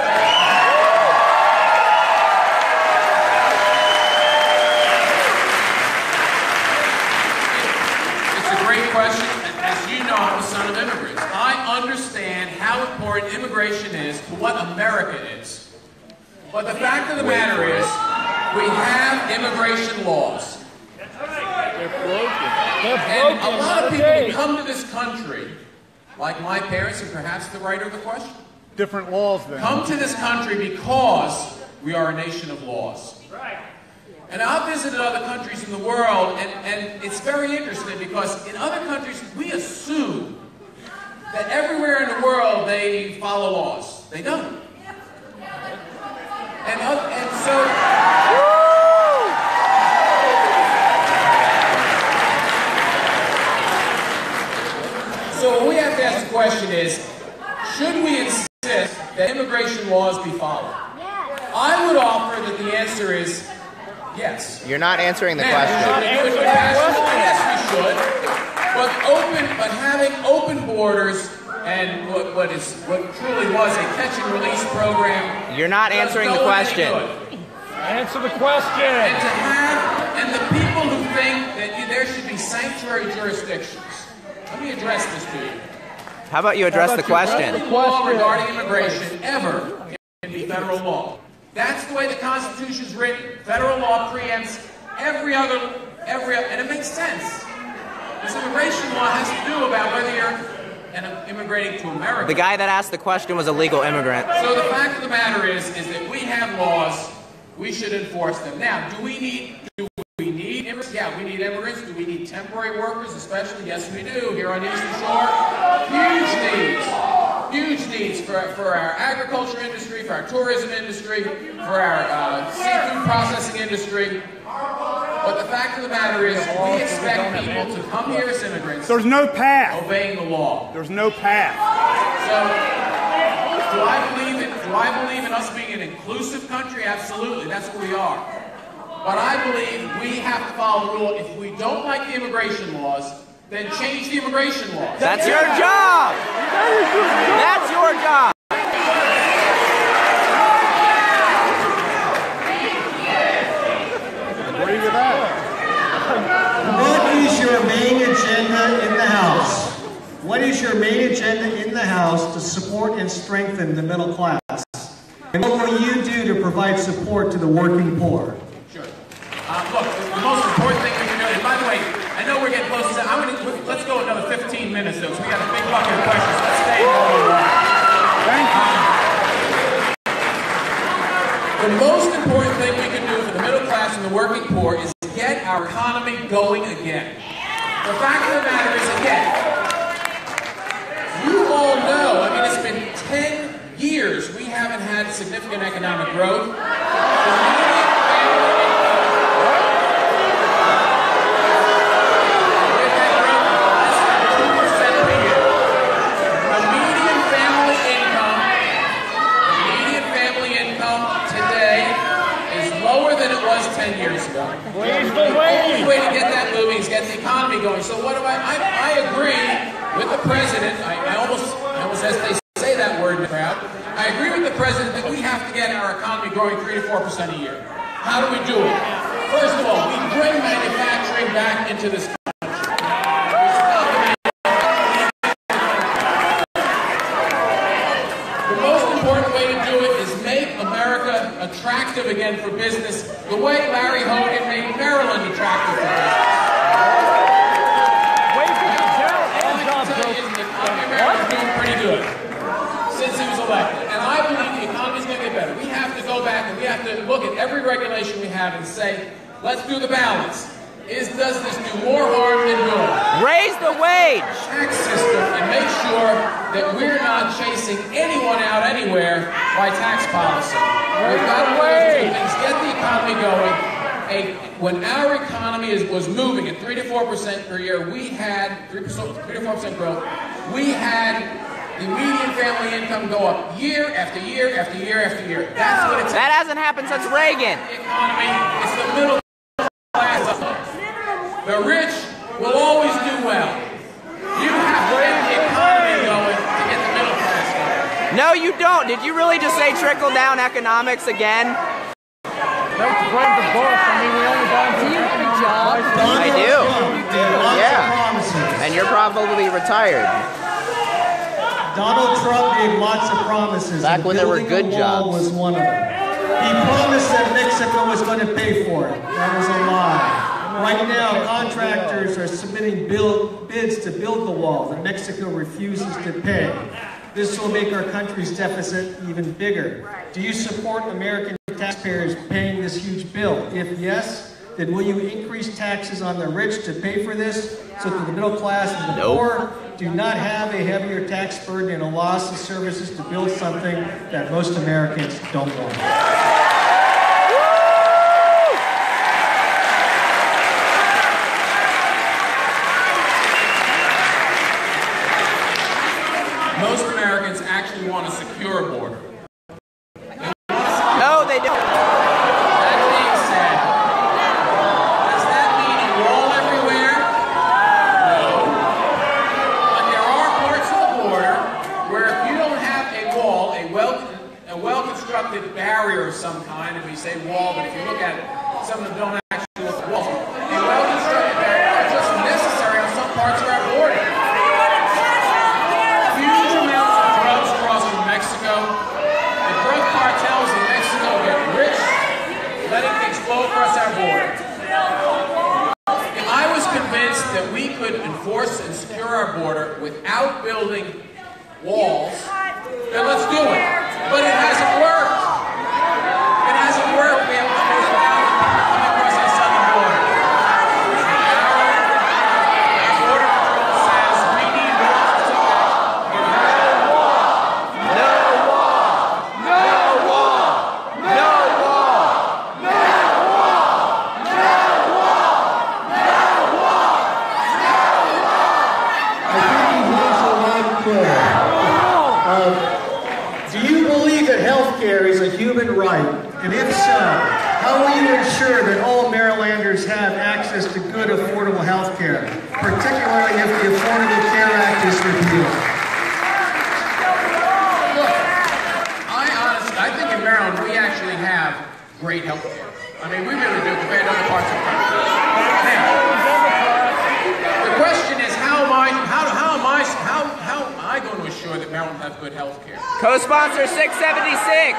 Great question. As you know, I'm the son of immigrants. I understand how important immigration is to what America is. But the fact of the matter is, we have immigration laws. They're broken. They're And broken. a lot of people who come to this country, like my parents and perhaps the writer of the question, Different laws then. come to this country because we are a nation of laws. And I've visited other countries in the world, and, and it's very interesting because in other countries, we assume that everywhere in the world they follow laws. They don't. And, uh, and so... So what we have to ask the question is, should we insist that immigration laws be followed? I would offer that the answer is yes. You're not answering the Now, question. should we do it compassionately? Yes, we should. But open, but having open borders and what, what is what truly was a catch and release program. You're not does answering no the one any question. good. Answer the question. And to have, and the people who think that you, there should be sanctuary jurisdictions. Let me address this to you. How about you address the question? Every law regarding immigration ever can be federal law. That's the way the Constitution is written. Federal law preempts every other, every, and it makes sense. This immigration law has to do about whether you're an, immigrating to America. The guy that asked the question was a legal immigrant. So the fact of the matter is, is that we have laws. We should enforce them. Now, do we need, do we need immigrants? Yeah, we need immigrants. Do we need temporary workers, especially? Yes, we do. Here on the Eastern Shore, huge needs. Huge needs for, for our agriculture industry, for our tourism industry, for our uh, seafood processing industry. But the fact of the matter is, we expect people to come here as immigrants. There's no path. Obeying the law. There's no path. So, do I believe in, do I believe in us being an inclusive country? Absolutely, that's what we are. But I believe we have to follow the rule. If we don't like the immigration laws, then change the immigration laws. That's your job! That's your job! Agree with that. What is your main agenda in the House? What is your main agenda in the House to support and strengthen the middle class? And what will you do to provide support to the working poor? Sure. Uh, look, the most important thing we can do, and by the way, I know we're getting close to that. I'm gonna, let's go another fifteen minutes, though, so we got a big bucket of questions. Let's stay in the Thank you. um, The most important thing we can do for the middle class and the working poor is get our economy going again. The fact of the matter is, again, you all know, I mean, it's been ten years we haven't had significant economic growth. ten years ago. Raise the The only wage. way to get that moving is get the economy going. So what do I, I, I agree with the president. I, I almost, I almost as they say that word in the crowd. I agree with the president that we have to get our economy growing three to four percent a year. How do we do it? First of all, we bring manufacturing back into this country. The most important way to do it is make America attractive again for business, the way Larry Hogan made Maryland attractive for business. Wait for the jail All and I job can tell you is the economy in America is doing pretty good since he was elected. And I believe the economy is going to get better. We have to go back and we have to look at every regulation we have and say, let's do the balance. Is, does this do more harm than good? Raise the wage. Tax system and make sure that we're not chasing anyone out anywhere by tax policy. We've got to do things, get the economy going. A, when our economy is, was moving at three to four percent per year, we had three to four percent growth. We had the median family income go up year after year after year after year. That's what it's. That hasn't happened since Reagan. The economy, it's the middle class. The rich will always do well. You have to get the economy going to get the middle class going. No, you don't. Did you really just say trickle down economics again? That's right, the book. I mean, we only got into. Do you have a job? I do. Lots Yeah. of promises. And you're probably retired. Donald Trump gave lots of promises. Back and when there were building good a wall jobs. was one of them. He promised that Mexico was going to pay for it. That was a lie. Right now, contractors are submitting bill, bids to build the wall that Mexico refuses to pay. This will make our country's deficit even bigger. Do you support American taxpayers paying this huge bill? If yes, then will you increase taxes on the rich to pay for this so that the middle class and the Nope. poor do not have a heavier tax burden and a loss of services to build something that most Americans don't want? Most Americans actually want a secure border. No, they don't. That being said, does that mean a wall everywhere? No. But there are parts of the border where if you don't have a wall, a well, a well-constructed barrier of some kind, and we say wall, but if you look at it, some of them don't actually look walls. A well-constructed barrier are just necessary on some parts of our border. Huge amounts of drugs crossing Mexico. The drug cartels in Mexico get rich, letting things flow across our border. If I was convinced that we could enforce and secure our border without building walls, then let's do it. But it hasn't worked. It hasn't worked. We have hundreds of thousands of people coming across our southern border. Our border patrol says we need walls to No wall. No wall. No wall. No wall. No wall. No wall. I think he hears a loud and clear. Uh, do you believe that health care is a human right? And if so, how will you ensure that all Marylanders have access to good, affordable health care, particularly if the Affordable Care Act is repealed? Look, I honestly, I think in Maryland we actually have great health care. I mean, we really do compared to other parts of the country. Now, the question is, how am I, how, how am I, how, how am I going to assure that Maryland will have good health care? Co-sponsor six seventy-six.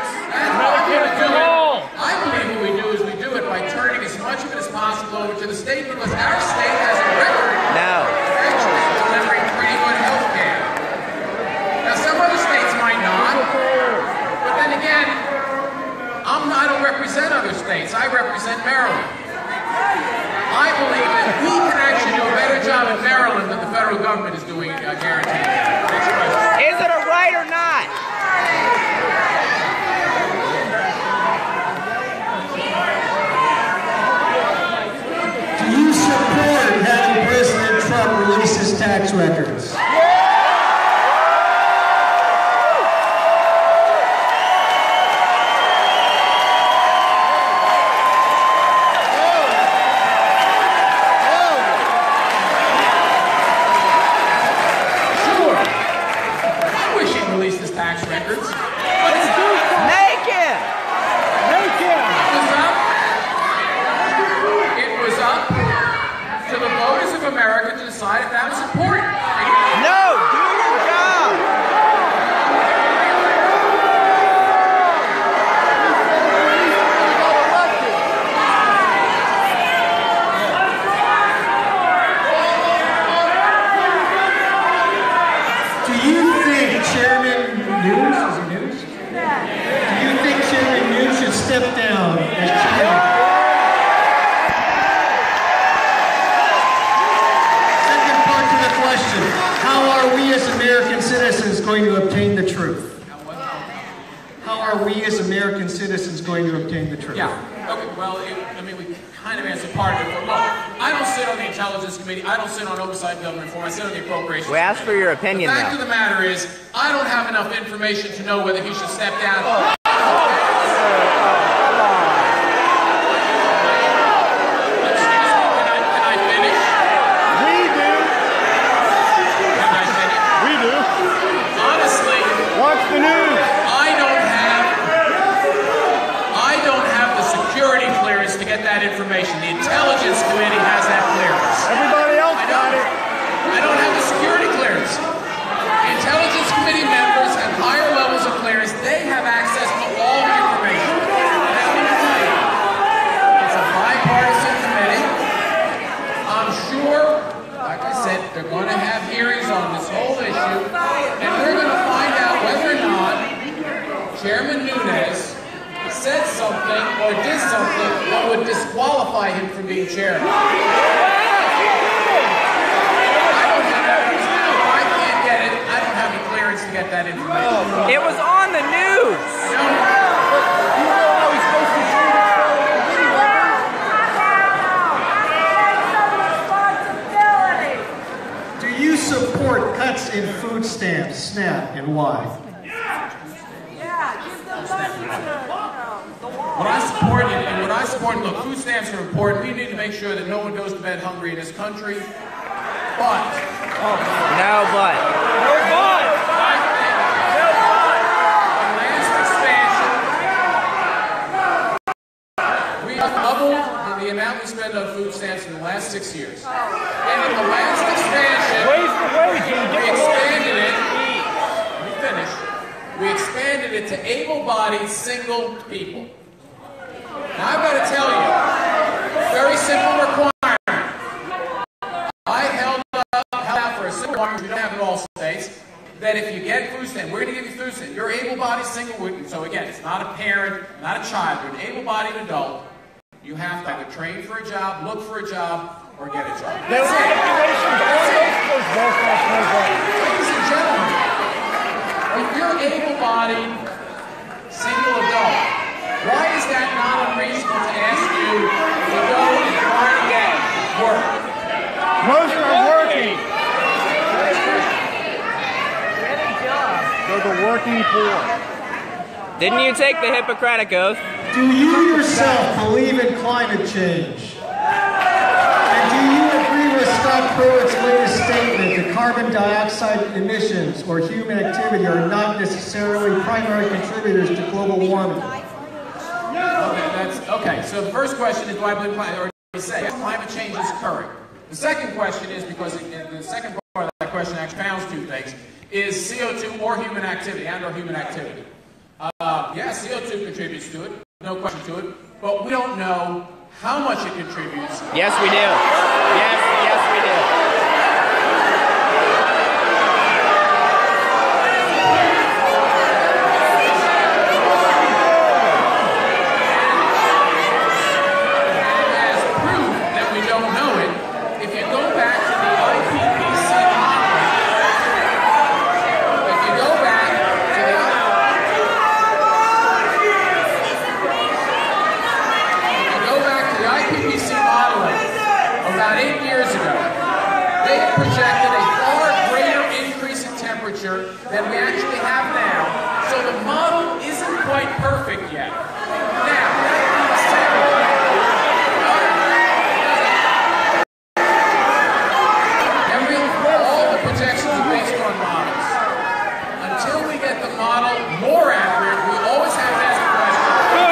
I believe what we do is we do it by turning as much of it as possible over to the state because our state has a record No. of actually delivering pretty good health care. Now, some other states might not, but then again, I'm not, I don't represent other states. I represent Maryland. I believe that we can actually do a better job in Maryland than the federal government is doing, uh, guaranteed. Next question. Is it a right or not? Do you support having President Trump release his tax records? Sure. I wish he'd release his tax records. But it's Make him. Make him. It was up. It was up to the voters of America to decide if that was important. No, do your job. Do you think Chairman News, is he News? Do you think Chairman News should step down as chairman? Second part to the we as American citizens going to obtain the truth? How are we as American citizens going to obtain the truth? Yeah. Okay. Well, it, I mean, we kind of answered part of it. But look, I don't sit on the Intelligence Committee. I don't sit on Oversight and Government Reform. I sit on the Appropriations. We asked for your opinion, The fact though. of the matter is, I don't have enough information to know whether he should step down. Oh. Information. The Intelligence Committee has that clearance. Everybody else got it. I don't have the security clearance. The Intelligence Committee members have higher levels of clearance. They have access to all the information. Now, let me tell you, it's a bipartisan committee. I'm sure, like I said, they're going to have hearings on this whole issue, and we're going to find out whether or not Chairman Nunes said something or did something that would disqualify him from being chairman. I don't have that. I can't get it. I don't have the clearance to get that information. It was on the news. You know how he's supposed to shoot it. Do you support cuts in food stamps, SNAP, and why? What I support, and, and what I support, look, food stamps are important. We need to make sure that no one goes to bed hungry in this country. But, oh, no but. No but. I think no but. The last expansion, we have doubled the amount we spend on food stamps in the last six years. And in the last expansion, we expanded it. Let me finish. We expanded it to able-bodied single people. Now, I've got to tell you, very simple requirement. I held up, held out for a simple requirement, we don't have in all states, that if you get food stamp, we're going to give you food stamp. You're able-bodied single, so again, it's not a parent, not a child, you're an able-bodied adult. You have to either train for a job, look for a job, or get a job. That's it. Ladies and gentlemen, if you're able-bodied single adult, why is that not unreasonable to ask you to go and try to get work? Most are working. They're the working poor. Didn't you take the Hippocratic Oath? Do you yourself believe in climate change? And do you agree with Scott Pruitt's latest statement that carbon dioxide emissions or human activity are not necessarily primary contributors to global warming? Okay, that's, okay, so the first question is, do I believe climate, or do you say climate change is occurring? The second question is, because it, the second part of that question actually founds two things, is C O two or human activity, and or human activity. Uh, yeah, C O two contributes to it, no question to it, but we don't know how much it contributes. Yes, we do. Yes, yes, we do. Than we actually have now, so the model isn't quite perfect yet. Now, every, all the projections are based on models. Until we get the model more accurate, we always have to ask the question.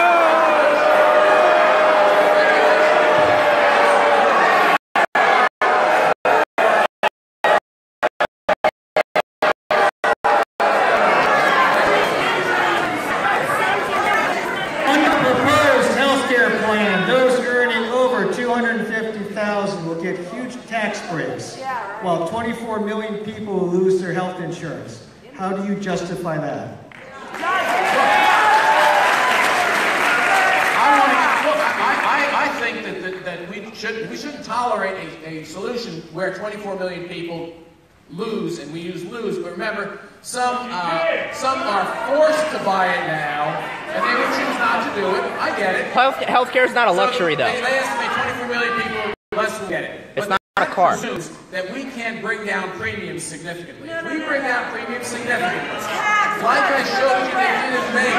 Will get huge tax breaks, while twenty-four million people will lose their health insurance. How do you justify that? I, want to, look, I, I, I think that, that, that we, should, we shouldn't tolerate a, a solution where twenty-four million people lose, and we use lose, but remember, some, uh, some are forced to buy it now, and they would choose not to do it. I get it. Health healthcare is not a luxury, so though. They, they estimate twenty-four million people less than get it. It's but not a car. Presumes that we can't bring down premiums significantly. If we bring down premiums significantly, like I showed you they did in Maine,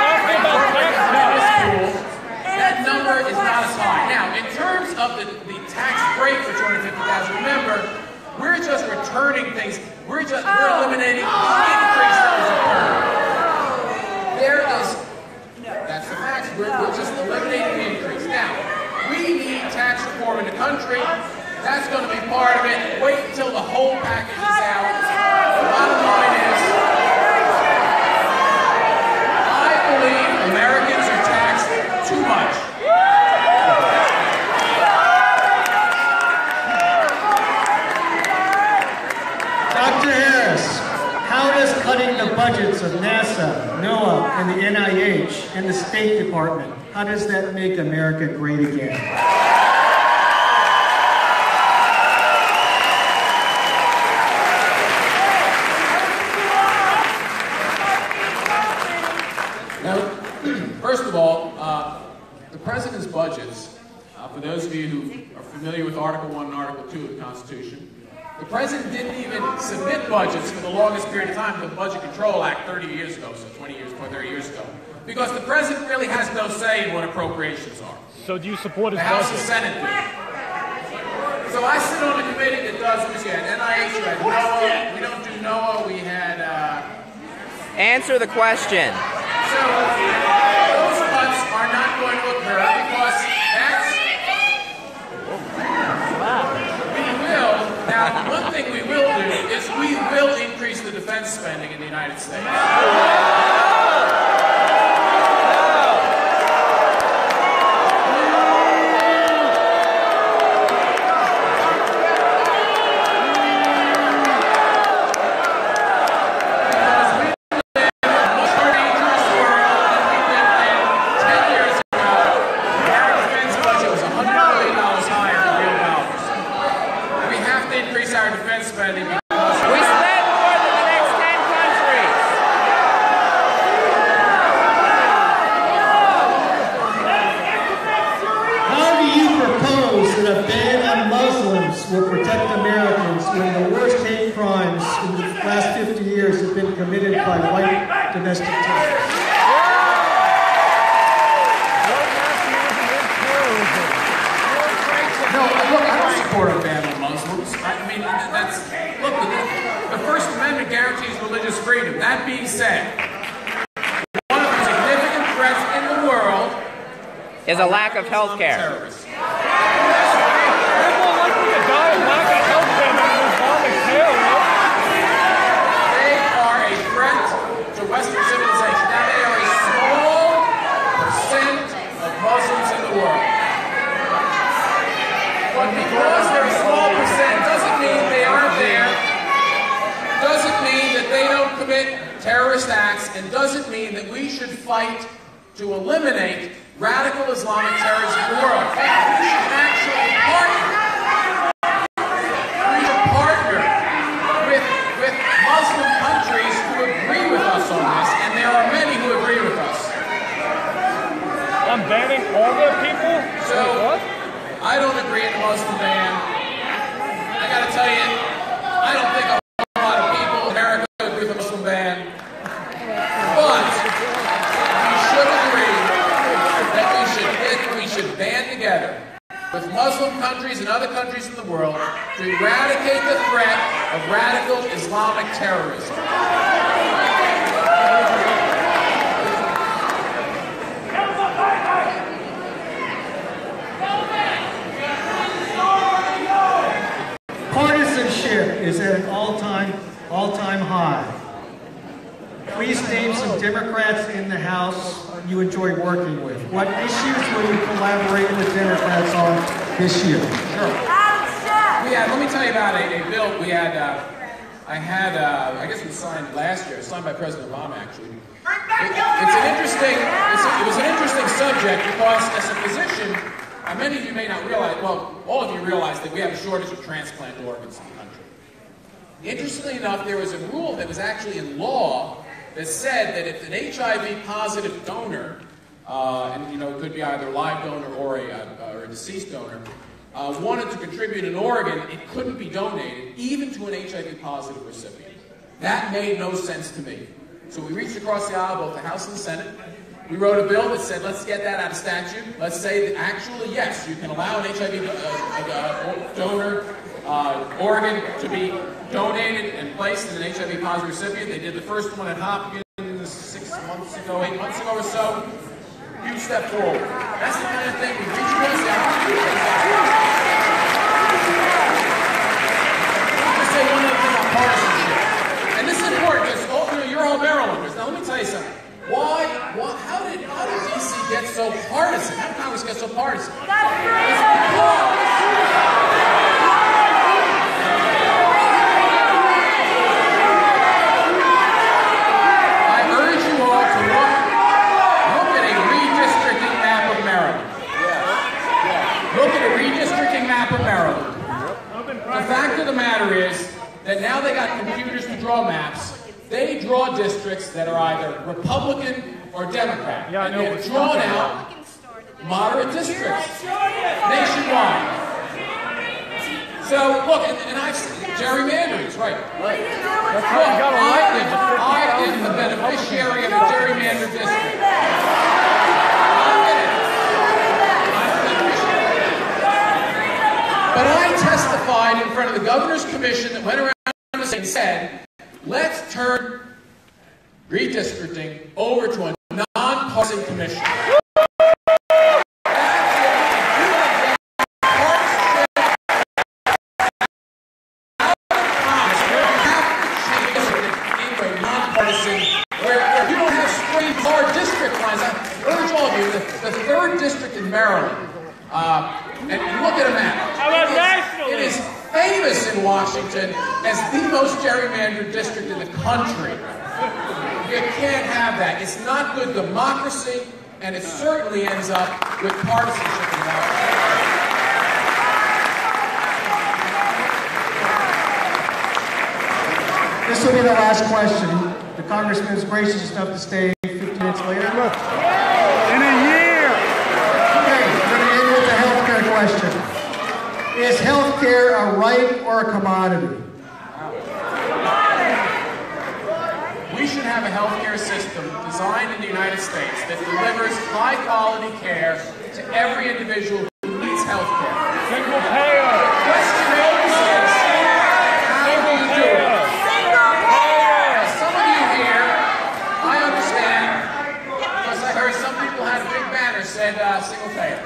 that number is not as high. Now, in terms of the, the tax break for two hundred fifty thousand, remember, we're just returning things. We're just we're eliminating the increase that was occurred. There is, that's the fact. We're, we're just eliminating the increase. Now, we need tax reform in the country. That's going to be part of it. Wait until the whole package is out. The bottom line is, I believe Americans are taxed too much. Doctor Harris, how does cutting the budgets of NASA, NOAA, and the N I H, and the State Department, how does that make America great again? Now, first of all, uh, the President's budgets, uh, for those of you who are familiar with Article one and Article two of the Constitution, the President didn't even submit budgets for the longest period of time, the Budget Control Act thirty years ago, so twenty years, thirty years ago, because the President really has no say in what appropriations are. So do you support his The House budget? and Senate do. So I sit on a committee that does, we had N I H, we had NOAA, we don't do NOAA, we had... Uh, Answer the question. So those cuts are not going to occur because that's... We will, now one thing we will do is we will increase the defense spending in the United States. will protect Americans when the worst hate crimes in the last fifty years have been committed by white domestic terrorists. No, look, I don't support a ban on Muslims. I mean, that's, look, the, the First Amendment guarantees religious freedom. That being said, one of the significant threats in the world is a lack of health care. Terrorists. They are a threat to Western civilization. Now, they are a small percent of Muslims in the world. But because they're a small percent doesn't mean they aren't there, doesn't mean that they don't commit terrorist acts, and doesn't mean that we should fight to eliminate radical Islamic terrorism in the world. We should actually partner. We should partner with, with Muslim countries who agree with us on this, and there are many who agree with us. I'm banning all their people? So, what? I don't agree with the Muslim ban. I gotta tell you, I don't think a whole lot of people in America agree with the Muslim ban. But we should agree that we should, we should band together with Muslim countries and other countries in the world to eradicate the threat of radical Islamic terrorism. Partisanship is at an all-time, all-time high. Please name some Democrats in the House you enjoy working with. What issues will you collaborate with Democrats on this year? Sure. We had, let me tell you about a, a bill we had, uh, I had, uh, I guess it was signed last year, signed by President Obama, actually. It, it's an interesting, it's a, it was an interesting subject because as a physician, uh, many of you may not realize, well, all of you realize that we have a shortage of transplant organs in the country. Interestingly enough, there was a rule that was actually in law that said that if an H I V positive donor, uh, and you know, it could be either a live donor or a, uh, or a deceased donor, uh, wanted to contribute an organ, it couldn't be donated, even to an H I V positive recipient. That made no sense to me. So we reached across the aisle, both the House and the Senate. We wrote a bill that said, let's get that out of statute. Let's say that actually, yes, you can allow an H I V uh, uh, donor uh, organ to be donated and placed in an H I V positive recipient. They did the first one at Hopkins six months ago, eight months ago or so. Huge step forward. That's the kind of thing we reach across the aisle. I'll just say one other thing about partisanship. And this is important because oh, you know, you're all Marylanders. Now let me tell you something. Why, why, how did, how did D C get so partisan? How did Congress get so partisan? It's because I urge you all to look, look at a redistricting map of Maryland. Look at a redistricting map of Maryland. The fact of the matter is that now they got computers to draw maps. They draw districts that are either Republican or Democrat. Yeah, and they've drawn out moderate districts nationwide. So, look, and, and I've seen gerrymanderings, right? Right. Look, I am, I am the beneficiary of a gerrymandered district. But I testified in front of the Governor's Commission that went around and said, let's turn redistricting over to a non-partisan commission. Where, where you don't have straight hard district lines. I urge all of you, the, the third district in Maryland, uh, and, and look at a map. How about nationally? It is famous in Washington as the most gerrymandered district in the country. You can't have that. It's not good democracy, and it certainly ends up with partisanship in Maryland. This will be the last question. The congressman is gracious enough to stay fifteen minutes later. In a year! Okay, we're going to end with the health care question. Is health care a right or a commodity? We should have a health care system designed in the United States that delivers high-quality care to every individual who needs health care. Single payer! The question always is, how do you do it? Some of you here, I understand, because I heard some people had a big banner that said uh, single payer.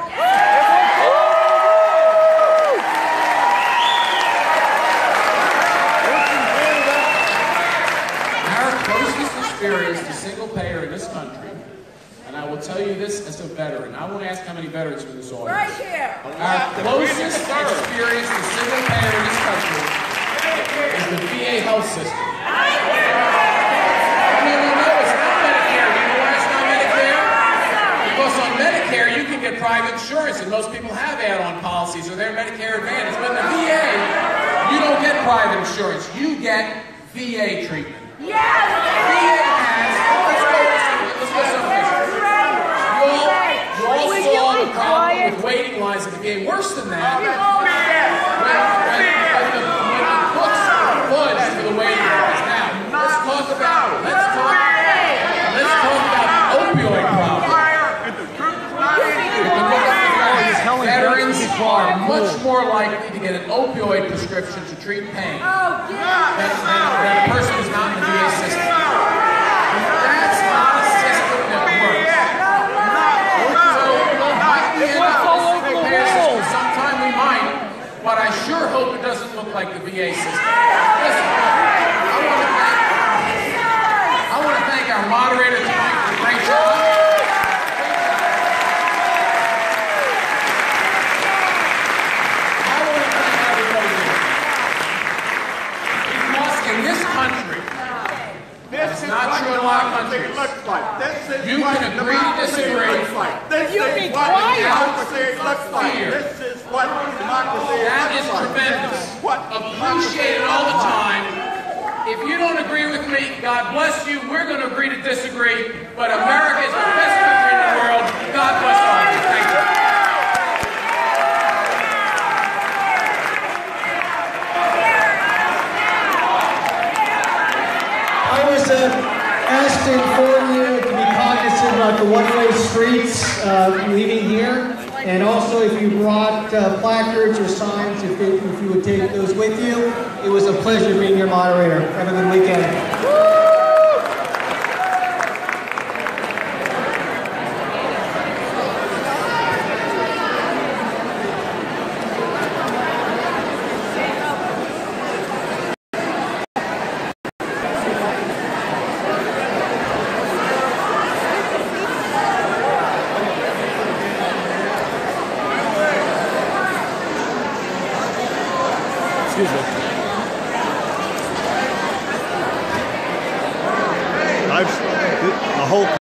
Experience to single payer in this country, and I will tell you this as a veteran. I won't ask how many veterans are in this audience. Right here. Our closest experience to single payer in this country is the V A health system. No, no, no, it's not Medicare. You know why it's not Medicare? Because on Medicare you can get private insurance, and most people have add-on policies or their Medicare Advantage. But in the V A, you don't get private insurance. You get V A treatment. Yes! V A has, let's go, let's go someplace. You all, you all saw the problem with waiting lines that became worse than that. When, when, when, the, when the books fudged for the waiting lines. Now, let's talk about, let's talk, let's talk about the opioid problem. Veterans are much more likely to get an opioid prescription to treat pain than, than, than a person who's not in the V A system. That's not a system that works. So, might we end up with a single payer system? Sometime we might, but I sure hope it doesn't look like the V A system. Listen, I want to thank, I want to thank our moderator tonight for a great job. In this country, this is not true in a lot of countries. Looks like. This is you can agree to disagree. Like. This you is what democracy looks like. This is what democracy That is tremendous. Appreciated all the time. with me. God bless you. We're going to agree to disagree, but America is the best country in the world. God bless all of you. Thank you. I was uh, asked to inform you to be cognizant about the one-way streets uh, leaving here. And also, if you brought uh, placards or signs, if, they, if you would take those with you. It was a pleasure being your moderator. Have a good weekend. Excuse me.